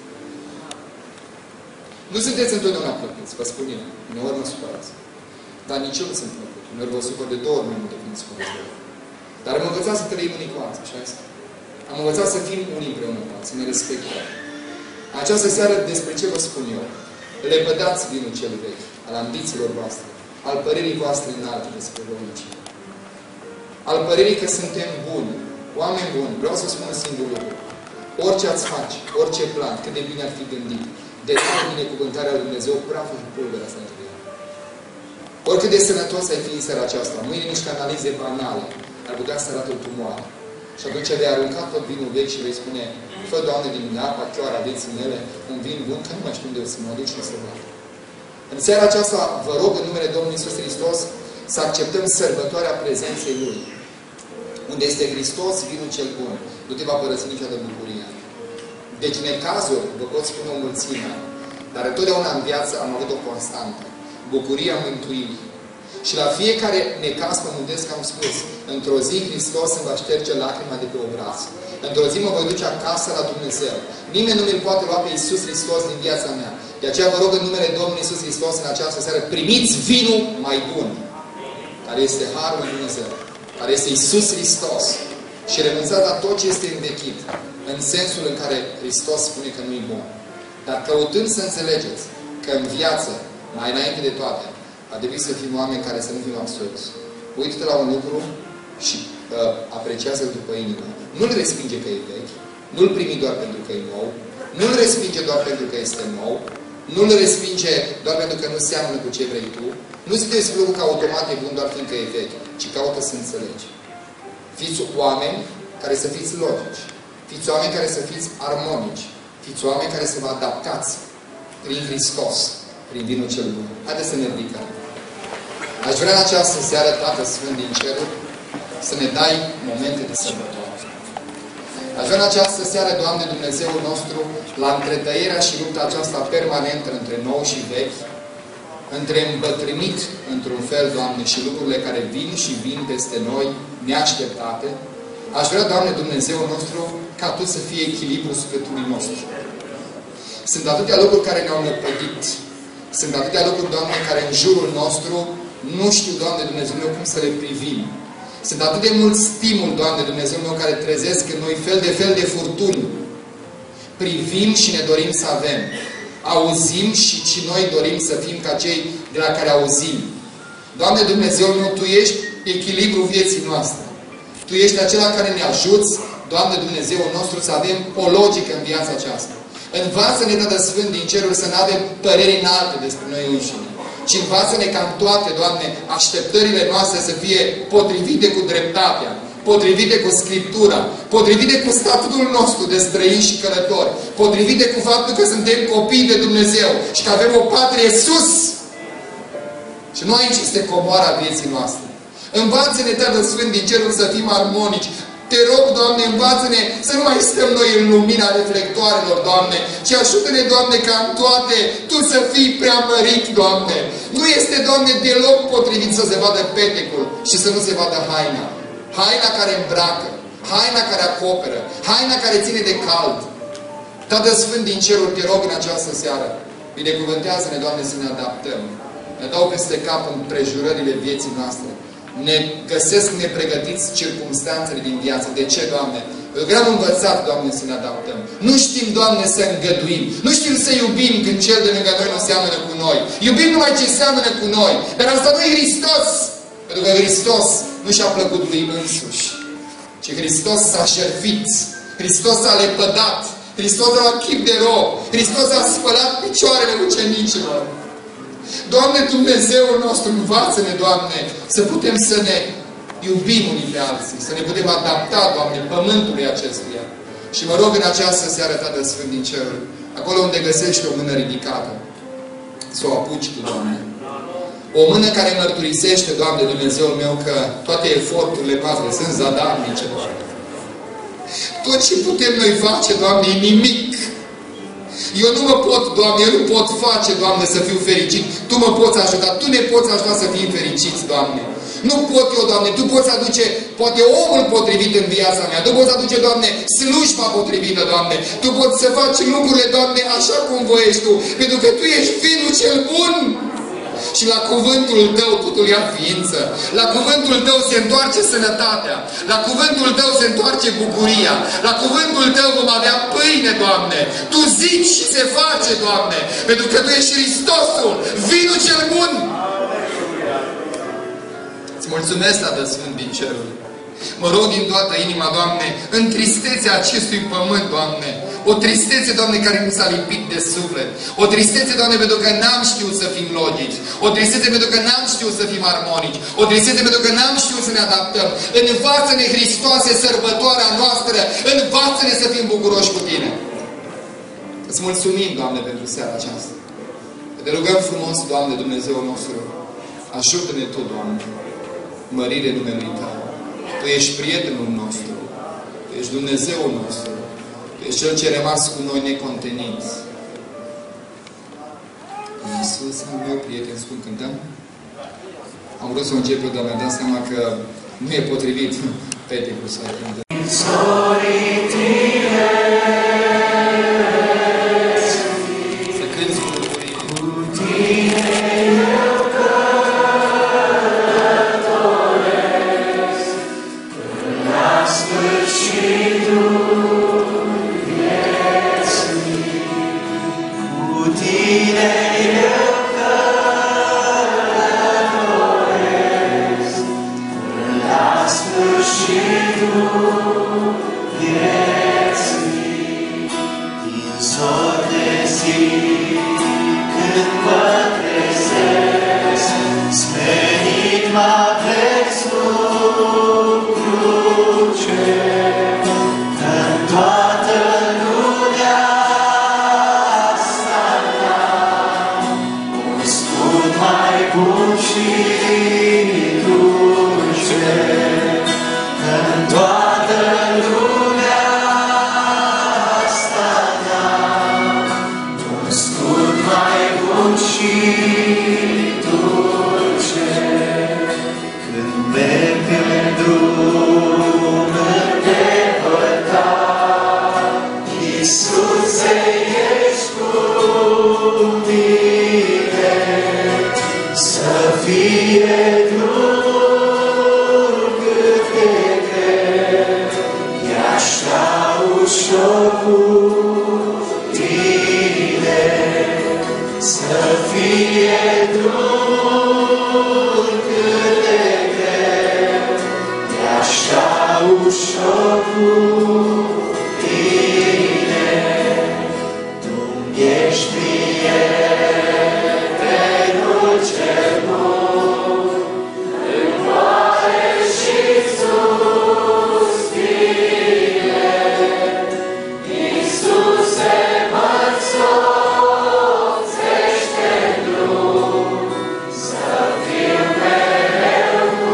Nu sunteți întotdeauna plăcuți, vă spun eu. Uneori mă supărați. Dar nici eu nu sunt plăcut. Uneori vă supăr de 2 ori mai mult decât mă supărați de ori. Dar am învățat să trăim unii cu alții, așa este. Am învățat să fim unii împreună cu alții, să ne respectăm. Această seară despre ce vă spun eu? Lepădați vinul cel vechi, al ambițiilor voastre, al părerii voastre înalte despre voinicie. Al părerii că suntem buni, oameni buni. Vreau să spun un singur lucru. Orice ați face, orice plan, cât de bine ar fi gândit, de toată binecuvântarea lui Dumnezeu, praful și pulberea să ne trăie. Oricât de sănătos ai fi în seara aceasta, mâine niște analize banale ar putea să arate o tumoare. Și atunci vei arunca tot vinul vechi și vei spune, fă, Doamne, din apa chioara vieții mele, un vin bun, că nu mai știu unde o să mă duc și să văd. În seara aceasta, vă rog, în numele Domnului Iisus Hristos, să acceptăm sărbătoarea prezenței Lui. Unde este Hristos, vinul cel bun. Nu te va părăsi niciodată bucuria. Deci, necazuri, vă pot spune o mulțime, dar întotdeauna în viață am avut o constantă. Bucuria mântuirii. Și la fiecare necaz pământesc am spus, într-o zi Hristos îmi va șterge lacrima de pe obraz. Într-o zi mă voi duce acasă la Dumnezeu. Nimeni nu mi-l poate lua pe Iisus Hristos din viața mea. De aceea vă rog în numele Domnului Iisus Hristos în această seară, primiți vinul mai bun, care este Harul lui Dumnezeu, care este Iisus Hristos. Și renunțați la tot ce este învechit, în sensul în care Hristos spune că nu e bun. Dar căutând să înțelegeți că în viață, mai înainte de toate, ar trebui să fim oameni care să nu fim absurzi. Uită-te la un lucru și apreciază-l după inimă. Nu-l respinge că e vechi, nu-l primi doar pentru că e nou, nu-l respinge doar pentru că este nou, nu-l respinge doar pentru că nu seamănă cu ce vrei tu, nu sunteți lucru că automat e bun doar fiindcă e vechi, ci caută să înțelegi. Fiți oameni care să fiți logici, fiți oameni care să fiți armonici, fiți oameni care să vă adaptați prin Hristos, prin vinul cel bun. Haideți să ne ridicăm. Aș vrea în această seară, Tată Sfânt din Cerul, să ne dai momente de sărbătoare. Aș vrea în această seară, Doamne Dumnezeul nostru, la întretăierea și lupta aceasta permanentă între nou și vechi, între îmbătrânit, într-un fel, Doamne, și lucrurile care vin și vin peste noi, neașteptate, aș vrea, Doamne Dumnezeul nostru, ca Tu să fie echilibru sufletului nostru. Sunt atâtea lucruri care ne-au năpădit. Sunt atâtea lucruri, Doamne, care în jurul nostru nu știu, Doamne Dumnezeu meu, cum să le privim. Sunt atât de mult stimul, Doamne Dumnezeu meu, care trezesc în noi fel de furtuni. Privim și ne dorim să avem. Auzim și noi dorim să fim ca cei de la care auzim. Doamne Dumnezeu meu, Tu ești echilibrul vieții noastre. Tu ești acela care ne ajuți, Doamne Dumnezeul nostru, să avem o logică în viața aceasta. Învață-ne, Tată Sfânt din ceruri, să nu avem păreri înalte despre noi înșine. Și învață-ne ca în toate, Doamne, așteptările noastre să fie potrivite cu dreptatea, potrivite cu Scriptura, potrivite cu statutul nostru de străini și călători, potrivite cu faptul că suntem copii de Dumnezeu și că avem o patrie sus. Și nu aici este comoara vieții noastre. Învață-ne, Tată Sfânt din ceruri, să fim armonici. Te rog, Doamne, învață-ne să nu mai stăm noi în lumina reflectoarelor, Doamne, ci ajută-ne, Doamne, ca în toate Tu să fii preamărit, Doamne. Nu este, Doamne, deloc potrivit să se vadă petecul și să nu se vadă haina. Haina care îmbracă, haina care acoperă, haina care ține de cald. Tată Sfânt din ceruri, te rog în această seară, binecuvântează-ne, Doamne, să ne adaptăm. Ne dau peste cap împrejurările vieții noastre. Ne găsesc nepregătiți circumstanțele din viață. De ce, Doamne? Pentru că am învățat, Doamne, să ne adaptăm. Nu știm, Doamne, să îngăduim. Nu știm să iubim când cel de lângă noi nu seamănă cu noi. Iubim numai ce seamănă cu noi. Dar asta nu e Hristos. Pentru că Hristos nu și-a plăcut lui însuși, Și Hristos s-a șerfit, Hristos s-a lepădat, Hristos a luat chip de rob, Hristos a spălat picioarele ucenicilor. Doamne, Dumnezeul nostru, învață-ne, Doamne, să putem să ne iubim unii pe alții, să ne putem adapta, Doamne, pământului acestuia. Și mă rog în această seară, Tată Sfânt din cerul, acolo unde găsești o mână ridicată, să o apuci Tu, Doamne. O mână care mărturisește, Doamne, Dumnezeul meu, că toate eforturile noastre sunt zadarnice, Doamne. Tot ce putem noi face, Doamne, e nimic. Eu nu mă pot, Doamne, eu nu pot face, Doamne, să fiu fericit. Tu mă poți ajuta, Tu ne poți ajuta să fim fericiți, Doamne. Nu pot eu, Doamne, Tu poți aduce, poate omul potrivit în viața mea. Tu poți aduce, Doamne, slujba potrivită, Doamne. Tu poți să faci lucrurile, Doamne, așa cum voiești Tu. Pentru că Tu ești Fiul cel bun. Și la cuvântul Tău totul ia ființă. La cuvântul Tău se întoarce sănătatea. La cuvântul Tău se întoarce bucuria. La cuvântul Tău vom avea pâine, Doamne. Tu zici și se face, Doamne. Pentru că Tu ești Hristosul, Vinul cel bun. Îți mulțumesc, Tată Sfânt din cerul. Mă rog din toată inima, Doamne, în tristețea acestui pământ, Doamne. O tristețe, Doamne, care nu s-a lipit de suflet. O tristețe, Doamne, pentru că n-am știut să fim logici. O tristețe pentru că n-am știut să fim armonici. O tristețe pentru că n-am știut să ne adaptăm. Învață-ne, Hristoase, sărbătoarea noastră. Învață-ne să fim bucuroși cu Tine. Îți mulțumim, Doamne, pentru seara aceasta. Te rugăm frumos, Doamne, Dumnezeul nostru. Ajută-ne Tu, Doamne. Mărire numelui Tău. Tu ești prietenul nostru. Tu ești Dumnezeul nostru. Tu ești Cel ce a rămas cu noi neconteniți. Iisus, al meu prieten, spun, cântăm? Am vrut să încep eu, dar mi-am dat seama că nu e potrivit Peticul să cântăm. Să cânti cu bucurie.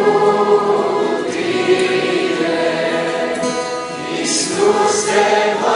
Iisuse,